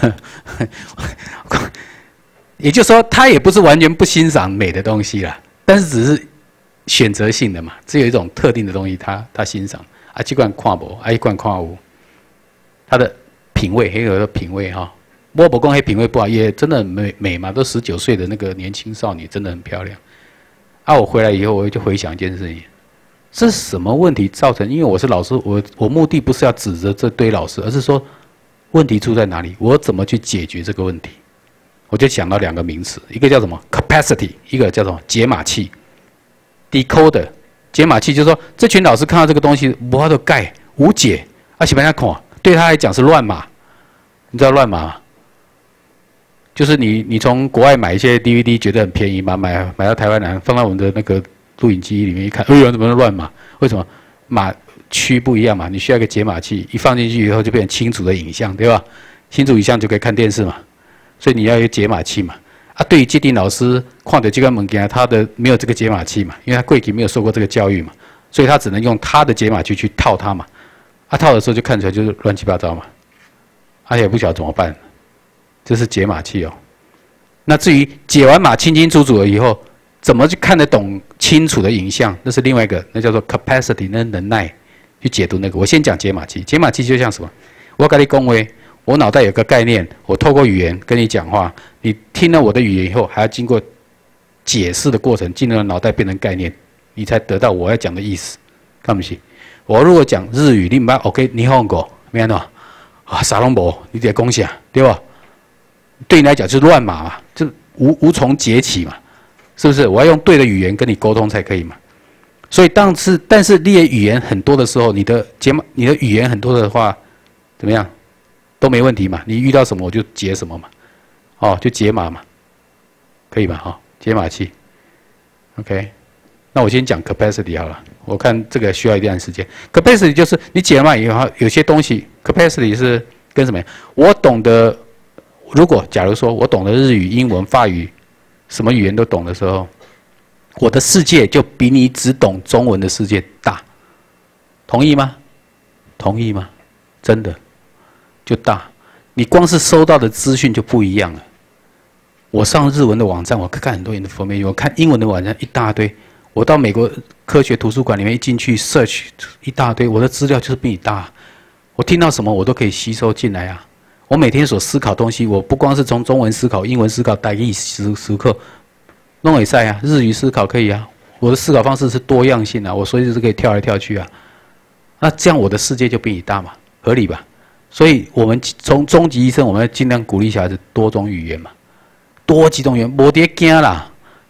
也就是说，他也不是完全不欣赏美的东西啦，但是只是选择性的嘛，只有一种特定的东西他欣赏啊，这罐看无，啊一罐看有，他的品味，很有的品味哈。我不讲黑品味不好，也真的很美嘛，都19岁的那个年轻少女，真的很漂亮。啊，我回来以后，我就回想一件事情，这是什么问题造成？因为我是老师，我目的不是要指责这堆老师，而是说问题出在哪里，我怎么去解决这个问题？我就想到2个名词，一个叫什么 capacity， 一个叫什么解码器 decoder。解码器就是说，这群老师看到这个东西无法度解无解，而且把他看，对他来讲是乱码。你知道乱码吗？就是你从国外买一些 DVD 觉得很便宜嘛，买到台湾来放到我们的那个录影机里面一看，哎呦怎么乱码？为什么？码区不一样嘛，你需要一个解码器，一放进去以后就变成清楚的影像，对吧？清楚影像就可以看电视嘛，所以你要有解码器嘛。啊，对于鉴定老师看到这个物件，他的没有这个解码器嘛，因为他贵体没有受过这个教育嘛，所以他只能用他的解码器去套它嘛。啊，套的时候就看起来就是乱七八糟嘛，他也不晓得怎么办。这是解码器哦。那至于解完码清清楚楚了以后，怎么去看得懂清楚的影像，那是另外一个，那叫做 capacity， 那能耐。 去解读那个。我先讲解码器，解码器就像什么？我跟你讲话，我脑袋有个概念，我透过语言跟你讲话，你听了我的语言以后，还要经过解释的过程，进入脑袋变成概念，你才得到我要讲的意思。看不起，我如果讲日语，你唔捌 OK， 你好过，咩喏？啊，啥拢无，你得讲啥，对吧？对你来讲就是乱码嘛，就无从解起嘛，是不是？我要用对的语言跟你沟通才可以嘛。所以但是你的语言很多的时候，你的语言很多的话，怎么样都没问题嘛。你遇到什么我就解什么嘛，哦，就解码嘛，可以吧？哈、哦，解码器 ，OK。那我先讲 capacity 好了，我看这个需要一段时间。capacity 就是你解码以后，有些东西 capacity 是跟什么呀？我懂得，假如说我懂得日语、英文、法语，什么语言都懂的时候，我的世界就比你只懂中文的世界大，同意吗？同意吗？真的就大，你光是收到的资讯就不一样了。我上日文的网站，我看很多information，我看英文的网站一大堆。我到美国科学图书馆里面一进去 search 一大堆，我的资料就是比你大。我听到什么我都可以吸收进来啊。我每天所思考东西，我不光是从中文思考、英文思考、台语思考，弄也赛啊，日语思考可以啊。我的思考方式是多样性啊，我随时是可以跳来跳去啊。那这样我的世界就比你大嘛，合理吧？所以我们从终极医生，我们要尽量鼓励小孩子多种语言嘛，多几种语言，没得惊啦。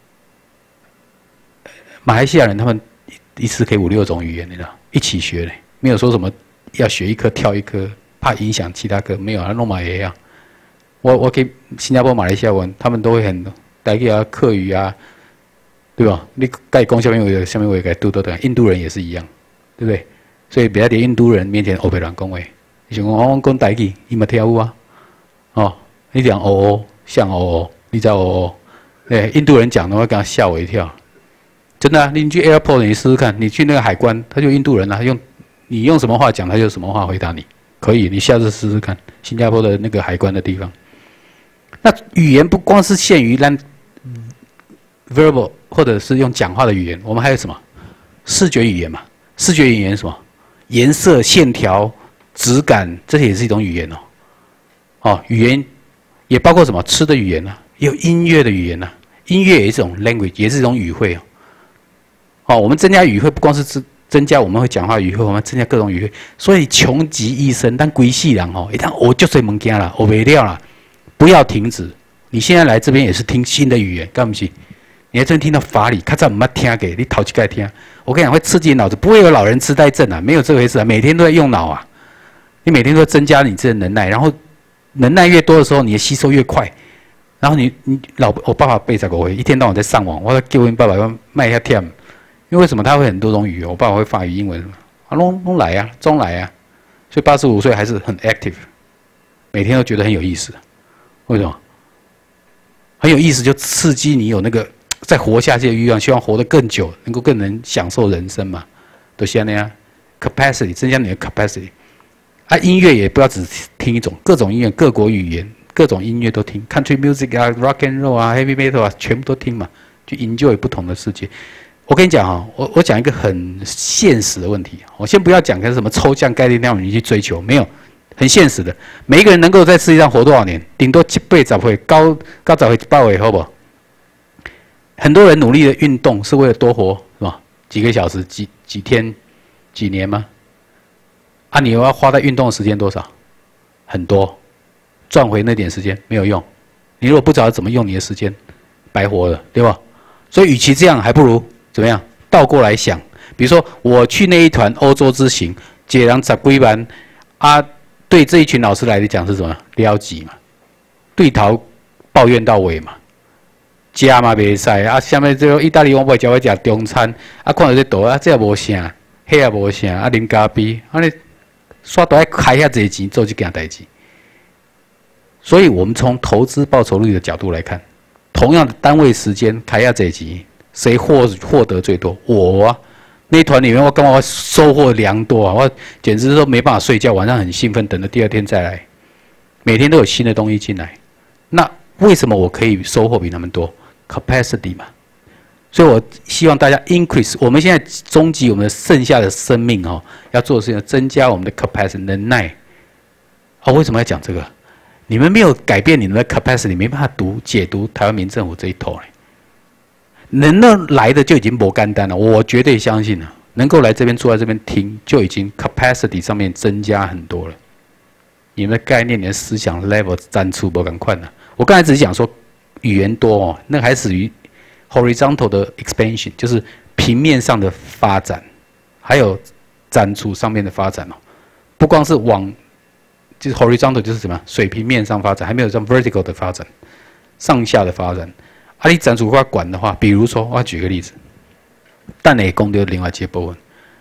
马来西亚人他们一次可以5、6种语言，你知道，一起学嘞，没有说什么要学一科跳一科，怕影响其他科，没有啊，弄马也一样。我给新加坡、马来西亚文，他们都会很台语啊、客语啊，对吧？你该讲下面我也该读都等，印度人也是一样，对不对？所以不要在印度人面前黑白乱讲话。你想我讲台语，伊嘛跳舞啊，哦，你讲哦，像哦，你知道哦，对，印度人讲的话，刚吓我一跳。真的啊，你去 airport 你试试看，你去那个海关，他就印度人啊，你用什么话讲，他就什么话回答你。可以，你下次试试看，新加坡的那个海关的地方。那语言不光是限于verbal 或者是用讲话的语言，我们还有什么视觉语言嘛？视觉语言是什么？颜色、线条、质感，这些也是一种语言哦。哦，语言也包括什么？吃的语言啊，也有音乐的语言啊，音乐也是一种 language， 也是一种语汇哦。哦，我们增加语汇不光是增加我们会讲话语汇，我们增加各种语汇。所以穷极一生，但归世人哦，一旦我就这物件啦，我没料啦，不要停止。你现在来这边也是听新的语言，干不起？你还真听到法理，看在我们听给你头一盖听。我跟你讲，会刺激你脑子，不会有老人痴呆症啊，没有这回事啊，每天都在用脑啊，你每天都增加你自己的能耐，然后能耐越多的时候，你的吸收越快。然后我爸爸85岁，一天到晚在上网，我叫我爸爸要卖一下 TM。因为什么？他会很多种语言，我爸爸会法语、英文，啊，拢来啊，中来啊，所以85岁还是很 active， 每天都觉得很有意思。为什么？很有意思，就刺激你有那个再活下去的欲望，希望活得更久，更能享受人生嘛，都像那样 capacity 增加你的 capacity。啊，音乐也不要只听一种，各种音乐、各国语言、各种音乐都听 ，country music 啊、rock and roll 啊、heavy metal 啊，全部都听嘛，去 enjoy 不同的世界。我跟你讲啊，我讲一个很现实的问题。我先不要讲个什么抽象概念让你去追求，没有，很现实的。每一个人能够在世界上活多少年？顶多7、10岁，高10岁、100岁，好不好？很多人努力的运动是为了多活，是吧？几个小时、几天、几年吗？啊，你要花在运动的时间多少？很多，赚回那点时间没有用。你如果不知道怎么用你的时间，白活了，对吧？所以，与其这样，还不如怎么样？倒过来想，比如说我去那一团欧洲之行，解人10几万啊，对这一群老师来讲是什么？了急嘛，对头抱怨到尾嘛，食嘛袂使啊，下面这个意大利我不会叫我食中餐啊，看到这图啊，这也无啥，迄也无啥啊，啉咖啡啊，你煞都爱开遐侪钱做这件代志。所以我们从投资报酬率的角度来看。同样的单位时间开下这一集，谁获得最多？我啊，那一团里面我干嘛收获良多啊！我简直都没办法睡觉，晚上很兴奋，等着第二天再来，每天都有新的东西进来。那为什么我可以收获比他们多 ？capacity 嘛， 所以我希望大家 increase， 我们现在终极我们的剩下的生命哦，要做的事情增加我们的 capacity 能耐。哦，为什么要讲这个？你们没有改变你们的 capacity， 没办法解读台湾民政府这一头嘞。能来的就已经不简单了，我绝对相信了，能够来这边坐在这边听，就已经 capacity 上面增加很多了。你们的概念、你的思想 level 展出不赶快呢？我刚才只是讲说语言多哦，那还属于 horizontal 的 expansion， 就是平面上的发展，还有展出上面的发展哦。不光是就是 horizontal 就是什么水平面上发展，还没有像 vertical 的发展，上下的发展。你展出要管的话，比如说我举个例子，但内功就是另外一个部分。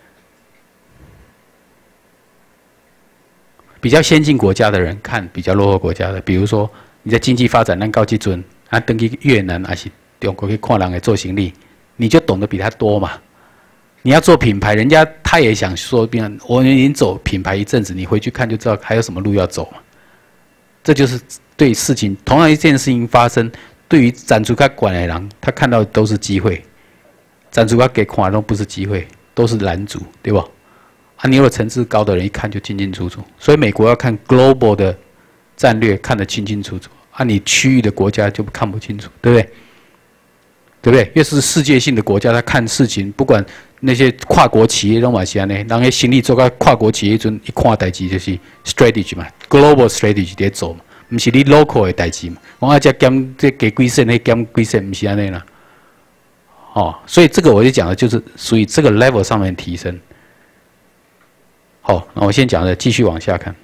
比较先进国家的人看比较落后国家的，比如说你在经济发展咱高基准，登去越南还是中国去看人的做行李，你就懂得比他多嘛。你要做品牌，人家他也想说，我已经走品牌一阵子，你回去看就知道还有什么路要走嘛。这就是对事情同样一件事情发生，对于展出他管的人，他看到的都是机会；展出他给看的都不是机会，都是拦阻，对吧？你有层次高的人一看就清清楚楚，所以美国要看 global 的战略看得清清楚楚，你区域的国家就看不清楚，对不对？对不对？越是世界性的国家，他看事情，不管那些跨国企业都嘛是安尼，人家心力做到跨国企业一看代志就是 strategy 嘛 ，global strategy 在走嘛，不是你 local 的代志嘛。我这减这给几线，那减几线，不是安尼啦。所以这个我就讲的就是属于这个 level 上面提升。好，那我先讲的，继续往下看。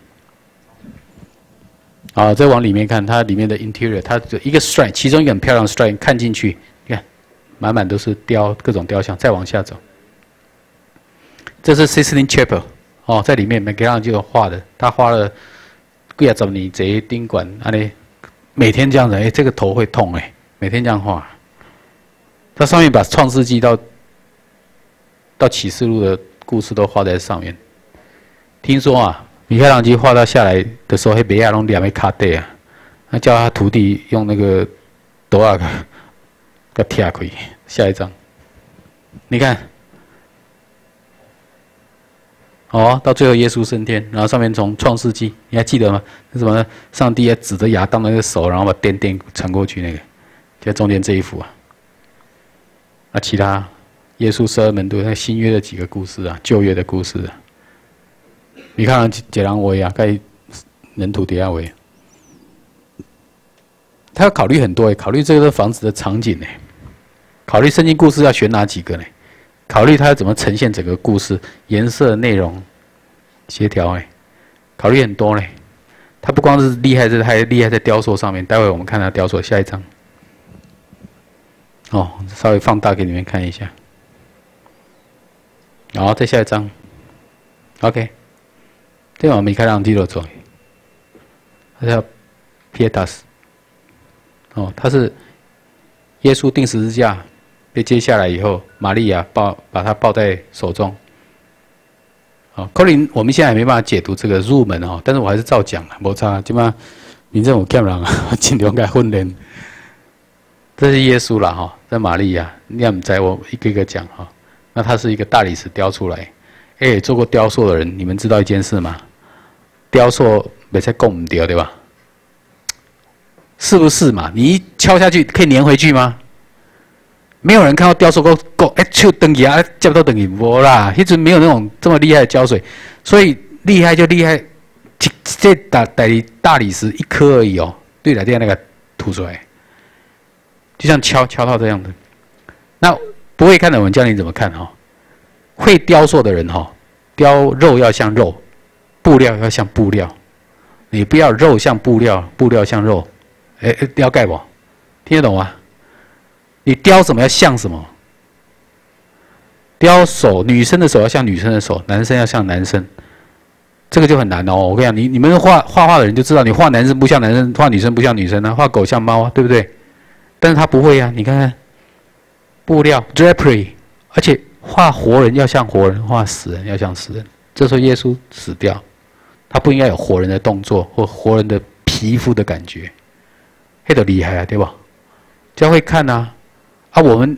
再往里面看，它里面的 interior， 它就一个 shrine， 其中一个很漂亮的 shrine， 看进去，你看，满满都是各种雕像。再往下走，这是 Sistine Chapel， 在里面Michelangelo画的，他花了几十年这宾馆，每天这样子，这个头会痛每天这样画。它上面把创世纪到启示录的故事都画在上面。听说米开朗基画到下来的时候，那梅亚拢两个卡带他叫他徒弟用那个刀给贴开。下一张，你看，到最后耶稣升天，然后上面从创世纪，你还记得吗？那什么呢？上帝指着亚当的那个手，然后把电传过去那个，就在中间这一幅其他耶稣12门徒那新约的几个故事旧约的故事你看一人画该人土底下画，他要考虑很多考虑这个房子的场景考虑圣经故事要选哪几个考虑它要怎么呈现整个故事，颜色、内容、协调考虑很多他不光是厉害，还厉害在雕塑上面。待会我们看他雕塑，下一张。稍微放大给你们看一下。然后再下一张 ，OK。这往米开朗基罗做，他叫 Pietas， 他是耶稣钉十字架被接下来以后，玛利亚把他抱在手中。可能我们现在还没办法解读这个入门但是我还是照讲没差，基本上民政有欠人尽量该训练。这是耶稣啦这玛利亚，你也不知我一个一个讲那他是一个大理石雕出来。做过雕塑的人，你们知道一件事吗？雕塑没再供不掉，对吧？是不是嘛？你一敲下去可以粘回去吗？没有人看到雕塑够手登去接不到登去，无啦，一直没有那种这么厉害的胶水，所以厉害就厉害，这大理石一颗而已对来电那个凸出来，就像敲到这样的。那不会看的我们教你怎么看会雕塑的人雕肉要像肉，布料要像布料，你不要肉像布料，布料像肉，了解不？听得懂吗？你雕什么要像什么？雕手，女生的手要像女生的手，男生要像男生，这个就很难我跟你讲，你们画画的人就知道，你画男生不像男生，画女生不像女生画狗像猫对不对？但是他不会你看看布料 drapery， 而且画活人要像活人，画死人要像死人。这时候耶稣死掉，他不应该有活人的动作或活人的皮肤的感觉，那都厉害对吧？这样会看我们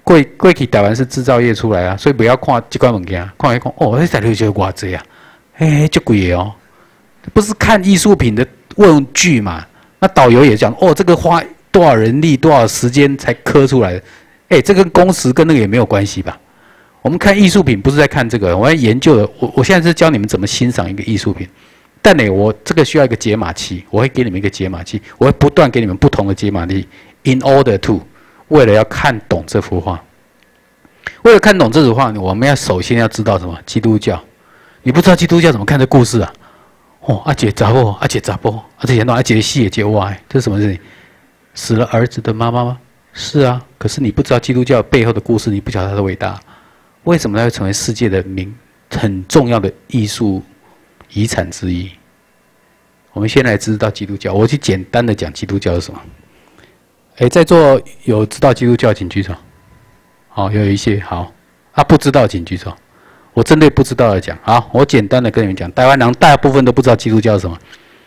过去台湾是制造业出来啊，所以不要看这款物件，看一看哦，那台湾就偌济啊，嘿，就贵哦，不是看艺术品的问句嘛？那导游也讲哦，这个花多少人力、多少时间才刻出来的？哎，这跟工时跟那个也没有关系吧？我们看艺术品不是在看这个，我要研究的。我现在是教你们怎么欣赏一个艺术品。但呢，我这个需要一个解码器，我会给你们一个解码器，我会不断给你们不同的解码器 ，in order to， 为了要看懂这幅画。为了看懂这幅画，我们要首先要知道什么？基督教。你不知道基督教怎么看这故事啊？哦，阿姐查某，阿姐查甫，阿姐阿姐戏也姐歪，这是什么事情？死了儿子的妈妈吗？是啊，可是你不知道基督教背后的故事，你不晓得它的伟大。为什么它会成为世界的很重要的艺术遗产之一？我们先来知道基督教。我去简单的讲基督教是什么。哎，在座有知道基督教请举手。好，有一些好，不知道请举手。我针对不知道的讲。好，我简单的跟你们讲，台湾人大部分都不知道基督教是什么。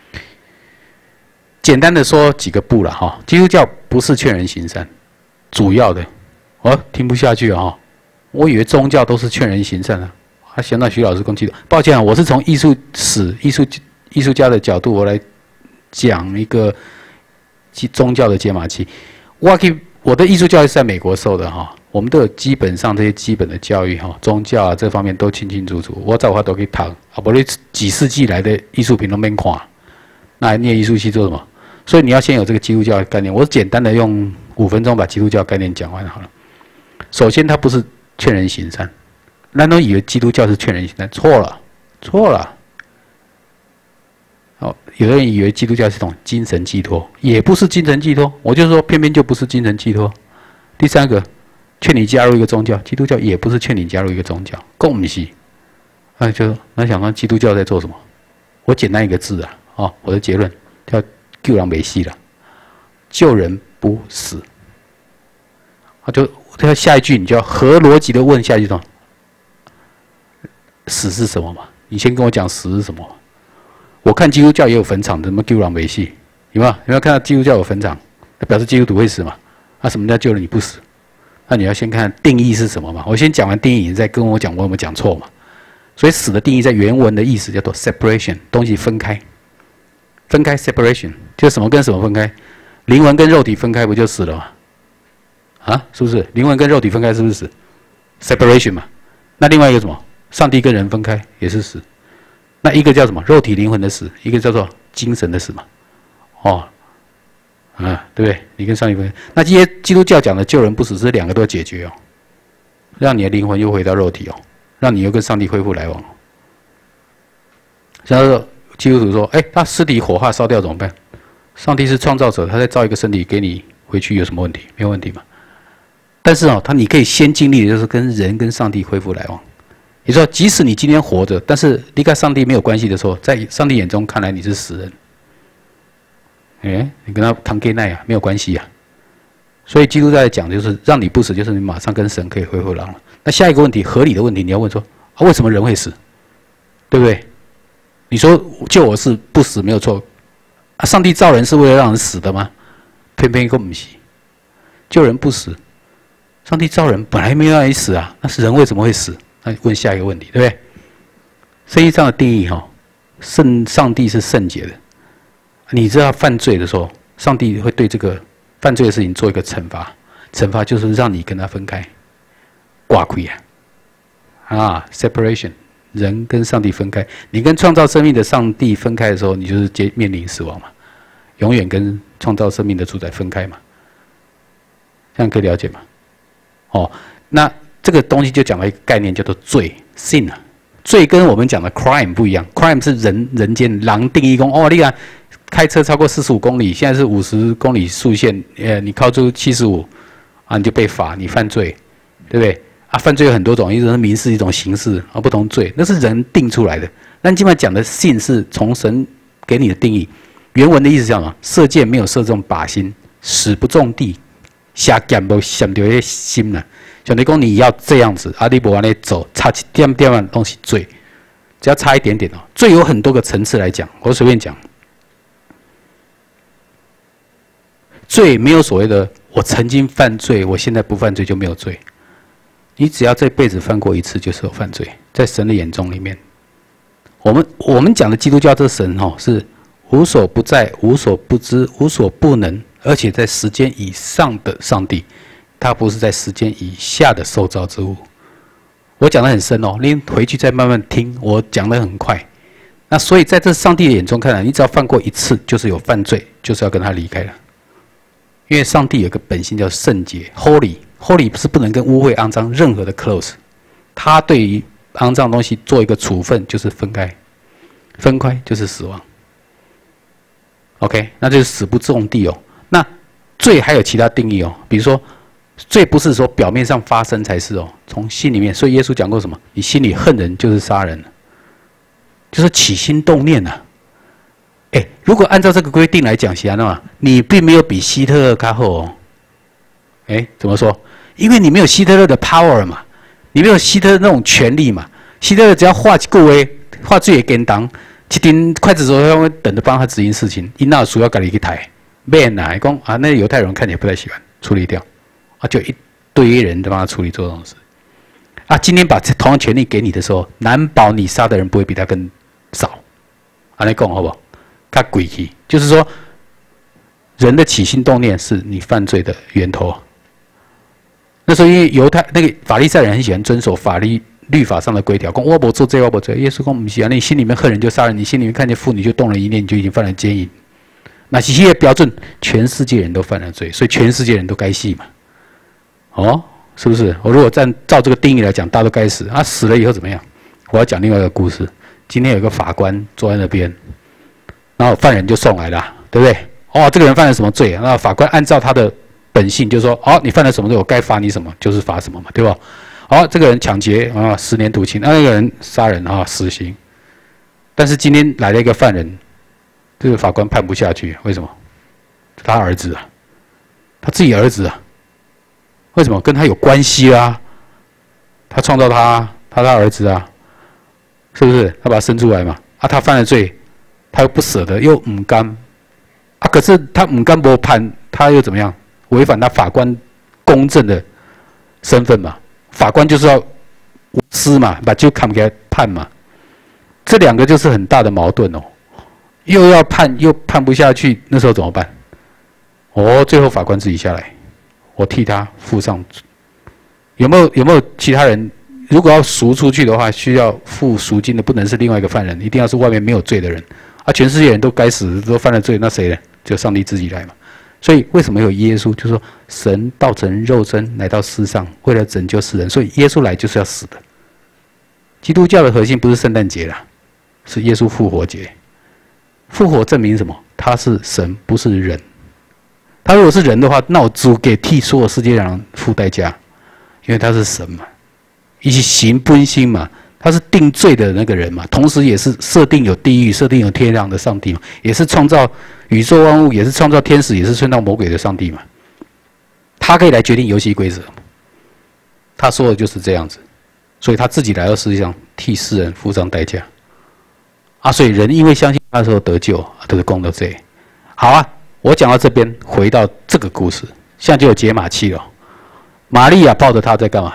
简单的说几个步了哈。基督教不是劝人行善，主要的，听不下去啊。我以为宗教都是劝人行善啊。想到徐老师攻击的，抱歉啊，我是从艺术史、艺术家的角度，我来讲一个宗教的解码器。我的艺术教育是在美国受的哈，我们都有基本上这些基本的教育哈，宗教啊这方面都清清楚楚。我早话都可以读啊，不然几世纪来的艺术品都没看，那还念艺术系做什么？所以你要先有这个基督教的概念。我简单的用5分钟把基督教概念讲完好了。首先，它不是劝人行善。难道以为基督教是劝人行善？错了，错了。有的人以为基督教是一种精神寄托，也不是精神寄托。我就说，偏偏就不是精神寄托。第三个，劝你加入一个宗教，基督教也不是劝你加入一个宗教，共不是。那想看基督教在做什么？我简单一个字啊，我的结论叫救人没戏了，救人不死。他下一句你就要合逻辑的问下一句说。死是什么嘛？你先跟我讲死是什么。我看基督教也有坟场，怎么救人没戏？有没有？有没有看到基督教有坟场？那表示基督徒会死嘛？什么叫救了你不死？那你要先看定义是什么嘛？我先讲完定义，你再跟我讲我有没有讲错嘛？所以死的定义在原文的意思叫做 separation， 东西分开，分开 separation 就是什么跟什么分开？灵魂跟肉体分开不就死了吗？是不是？灵魂跟肉体分开是不是死 ？separation 嘛。那另外一个什么？上帝跟人分开也是死，那一个叫什么？肉体灵魂的死，一个叫做精神的死嘛。对不对？你跟上帝分开。那这些基督教讲的救人不死，是两个都要解决让你的灵魂又回到肉体让你又跟上帝恢复来往像说基督徒说，他尸体火化烧掉怎么办？上帝是创造者，他再造一个身体给你回去有什么问题？没有问题嘛。但是你可以先经历的就是跟人跟上帝恢复来往。你说，即使你今天活着，但是离开上帝没有关系的时候，在上帝眼中看来你是死人。你跟他谈给奈没有关系所以基督教在讲就是让你不死，就是你马上跟神可以恢复来往。那下一个问题，合理的问题，你要问说为什么人会死？对不对？你说救我是不死没有错上帝造人是为了让人死的吗？偏偏一个不是，救人不死。上帝造人本来没有让你死那是人为什么会死？那问下一个问题，对不对？圣经上的定义上帝是圣洁的。你知道犯罪的时候，上帝会对这个犯罪的事情做一个惩罚，惩罚就是让你跟他分开，挂亏separation， 人跟上帝分开。你跟创造生命的上帝分开的时候，你就是面临死亡嘛，永远跟创造生命的主宰分开嘛。这样可以了解吗？那这个东西就讲了一个概念，叫做罪 sin 罪跟我们讲的 crime 不一样 ，crime 是人间人定义你看开车超过45公里，现在是50公里速限，你超出75你就被罚，你犯罪，对不对？犯罪有很多种，一种是民事，一种刑事不同罪，那是人定出来的。那基本上讲的sin是从神给你的定义，原文的意思叫什么？射箭没有射中靶心，矢不中地，下箭没闪到那心了。像你讲你要这样子，你不往那走，差一点点的东西罪，只要差一点点罪有很多个层次来讲，我随便讲。罪没有所谓的我曾经犯罪，我现在不犯罪就没有罪。 你只要这辈子犯过一次，就是有犯罪，在神的眼中里面。我们讲的基督教这神是无所不在、无所不知、无所不能，而且在时间以上的上帝，他不是在时间以下的受造之物。我讲得很深您回去再慢慢听，我讲得很快。那所以在这上帝的眼中看来，你只要犯过一次，就是有犯罪，就是要跟他离开了。因为上帝有个本性叫圣洁 ，holy 是不能跟污秽肮脏任何的 close， 他对于肮脏的东西做一个处分，就是分开，分开就是死亡。OK， 那就是死不种地那罪还有其他定义比如说罪不是说表面上发生才是从心里面。所以耶稣讲过什么？你心里恨人就是杀人，就是起心动念如果按照这个规定来讲，你并没有比希特勒较好怎么说？因为你没有希特勒的 power 嘛，你没有希特勒那种权力嘛。希特勒只要画一句话，画最简单，一根筷子手上会等着帮他执行事情，因那需要家己去抬，免讲那犹太人看起来不太喜欢，处理掉就一堆人都帮他处理做这种事今天把同样权力给你的时候，难保你杀的人不会比他更少。这样讲好不好？较诡异，就是说，人的起心动念是你犯罪的源头。那时候因为犹太那个法利赛人很喜欢遵守律法上的规条，讲我不做这，我不做。耶稣讲不是你心里面恨人就杀人，你心里面看见妇女就动了一念，你就已经犯了奸淫。那是这个标准，全世界人都犯了罪，所以全世界人都该死嘛。是不是？我如果照这个定义来讲，大家都该死死了以后怎么样？我要讲另外一个故事。今天有个法官坐在那边。然后犯人就送来了，对不对？这个人犯了什么罪那法官按照他的本性就说：你犯了什么罪，我该罚你什么，就是罚什么嘛，对吧？这个人抢劫10年徒刑，那个人杀人死刑。但是今天来了一个犯人，这个法官判不下去，为什么？他儿子他自己儿子为什么？跟他有关系他创造他儿子是不是？他把他生出来嘛，他犯了罪。他又不舍得，又不甘可是他不甘不判，他又怎么样？违反他法官公正的身份嘛？法官就是要无私嘛，把就看不给他判嘛。这两个就是很大的矛盾又要判又判不下去，那时候怎么办？最后法官自己下来，我替他付上。有没有其他人？如果要赎出去的话，需要付赎金的，不能是另外一个犯人，一定要是外面没有罪的人。全世界人都该死，都犯了罪，那谁呢？只有上帝自己来嘛。所以为什么有耶稣？就是说神道成肉身来到世上，为了拯救世人，所以耶稣来就是要死的。基督教的核心不是圣诞节啦，是耶稣复活节。复活证明什么？他是神，不是人。他如果是人的话，那我主给替所有世界人付代价，因为他是神嘛，以及行本心嘛。他是定罪的那个人嘛，同时也是设定有地狱、设定有天堂的上帝嘛，也是创造宇宙万物，也是创造天使，也是创造魔鬼的上帝嘛。他可以来决定游戏规则，他说的就是这样子，所以他自己来到世界上替世人付上代价所以人因为相信他的时候得救都是功德这。好我讲到这边，回到这个故事，现在就有解码器了。玛利亚抱着他在干嘛？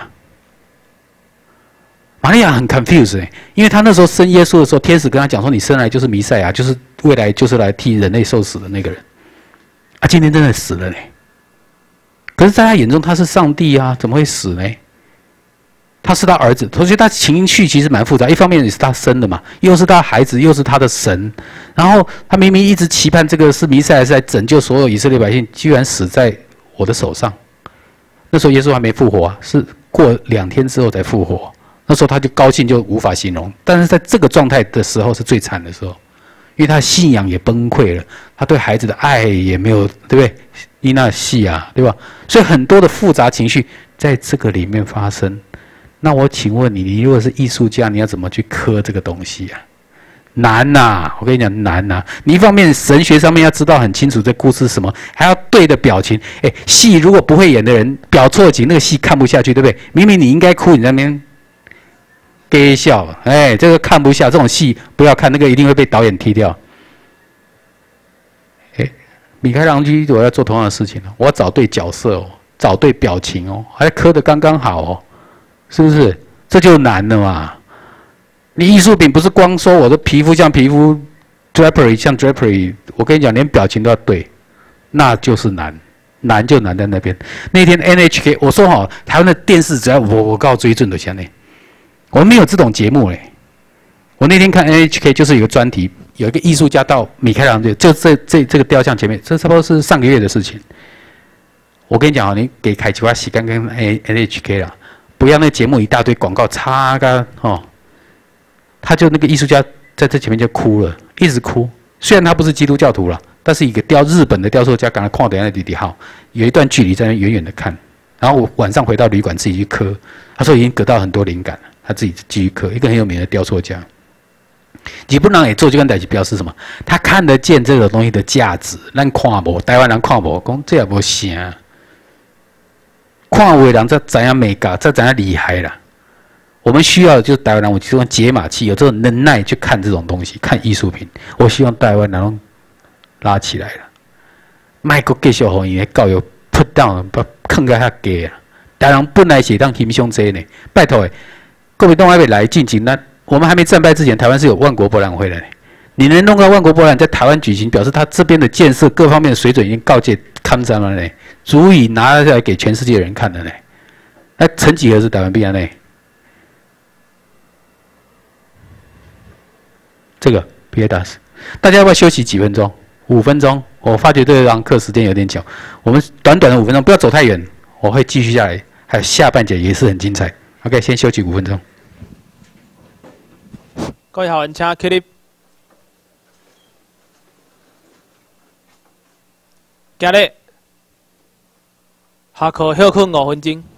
玛利亚很 confused 因为他那时候生耶稣的时候，天使跟他讲说：“你生来就是弥赛亚，就是未来就是来替人类受死的那个人。”今天真的死了可是，在他眼中他是上帝怎么会死呢？他是他儿子，所以他情绪其实蛮复杂。一方面也是他生的嘛，又是他孩子，又是他的神。然后他明明一直期盼这个是弥赛亚，是来拯救所有以色列百姓，居然死在我的手上。那时候耶稣还没复活是过2天之后才复活。那时候他就高兴就无法形容，但是在这个状态的时候是最惨的时候，因为他的信仰也崩溃了，他对孩子的爱也没有，对不对？伊那戏对吧？所以很多的复杂情绪在这个里面发生。那我请问你，你如果是艺术家，你要怎么去刻这个东西难我跟你讲难你一方面神学上面要知道很清楚这故事是什么，还要对的表情。戏如果不会演的人表错情，那个戏看不下去，对不对？明明你应该哭，你在那边。憋笑，这个看不下，这种戏不要看，那个一定会被导演踢掉。米开朗基罗要做同样的事情我要找对角色找对表情还刻得刚刚好是不是？这就难了嘛。你艺术品不是光说我的皮肤像皮肤 ，drapery 像 drapery， 我跟你讲，连表情都要对，那就是难，难就难在那边。那天 NHK 我说好，台湾的电视只要我告追准的钱呢，我们没有这种节目嘞。我那天看 NHK 就是有个专题，有一个艺术家到米开朗基罗，就这个雕像前面，这差不多是上个月的事情。我跟你讲啊，你给凯奇华洗干跟 NHK 啦，不要那节目一大堆广告插个哦，他就那个艺术家在这前面就哭了，一直哭。虽然他不是基督教徒啦，但是一个日本的雕塑家，刚才看到那弟弟好，有一段距离在那远远的看，然后我晚上回到旅馆自己去刻，他说已经得到很多灵感了，他自己继续刻，一个很有名的雕塑家。日本人会做这个代志，表示什么？他看得见这个东西的价值，咱看无，台湾人看无，讲这也无啥。看有的人才知影美感，才知影厉害啦。我们需要的就是台湾人，我希望解码器有这种能耐去看这种东西，看艺术品。我希望台湾人拉起来了，卖个继续互伊的教育 put down， 把坑个遐低啊！台湾人本来是当欣赏这呢，拜托诶，国民党还没来进行那。我们还没战败之前，台湾是有万国博览会的。你能弄到万国博览在台湾举行，表示他这边的建设各方面的水准已经告诫康山了呢，足以拿下来给全世界人看的呢。那曾几何时台湾必然呢？这个别打死，大家要不要休息几分钟？5分钟。我发觉这堂课时间有点久，我们短短的5分钟，不要走太远，我会继续下来，还有下半节也是很精彩。OK， 先休息5分钟。 各位学员，请起立。今日下课休困5分钟。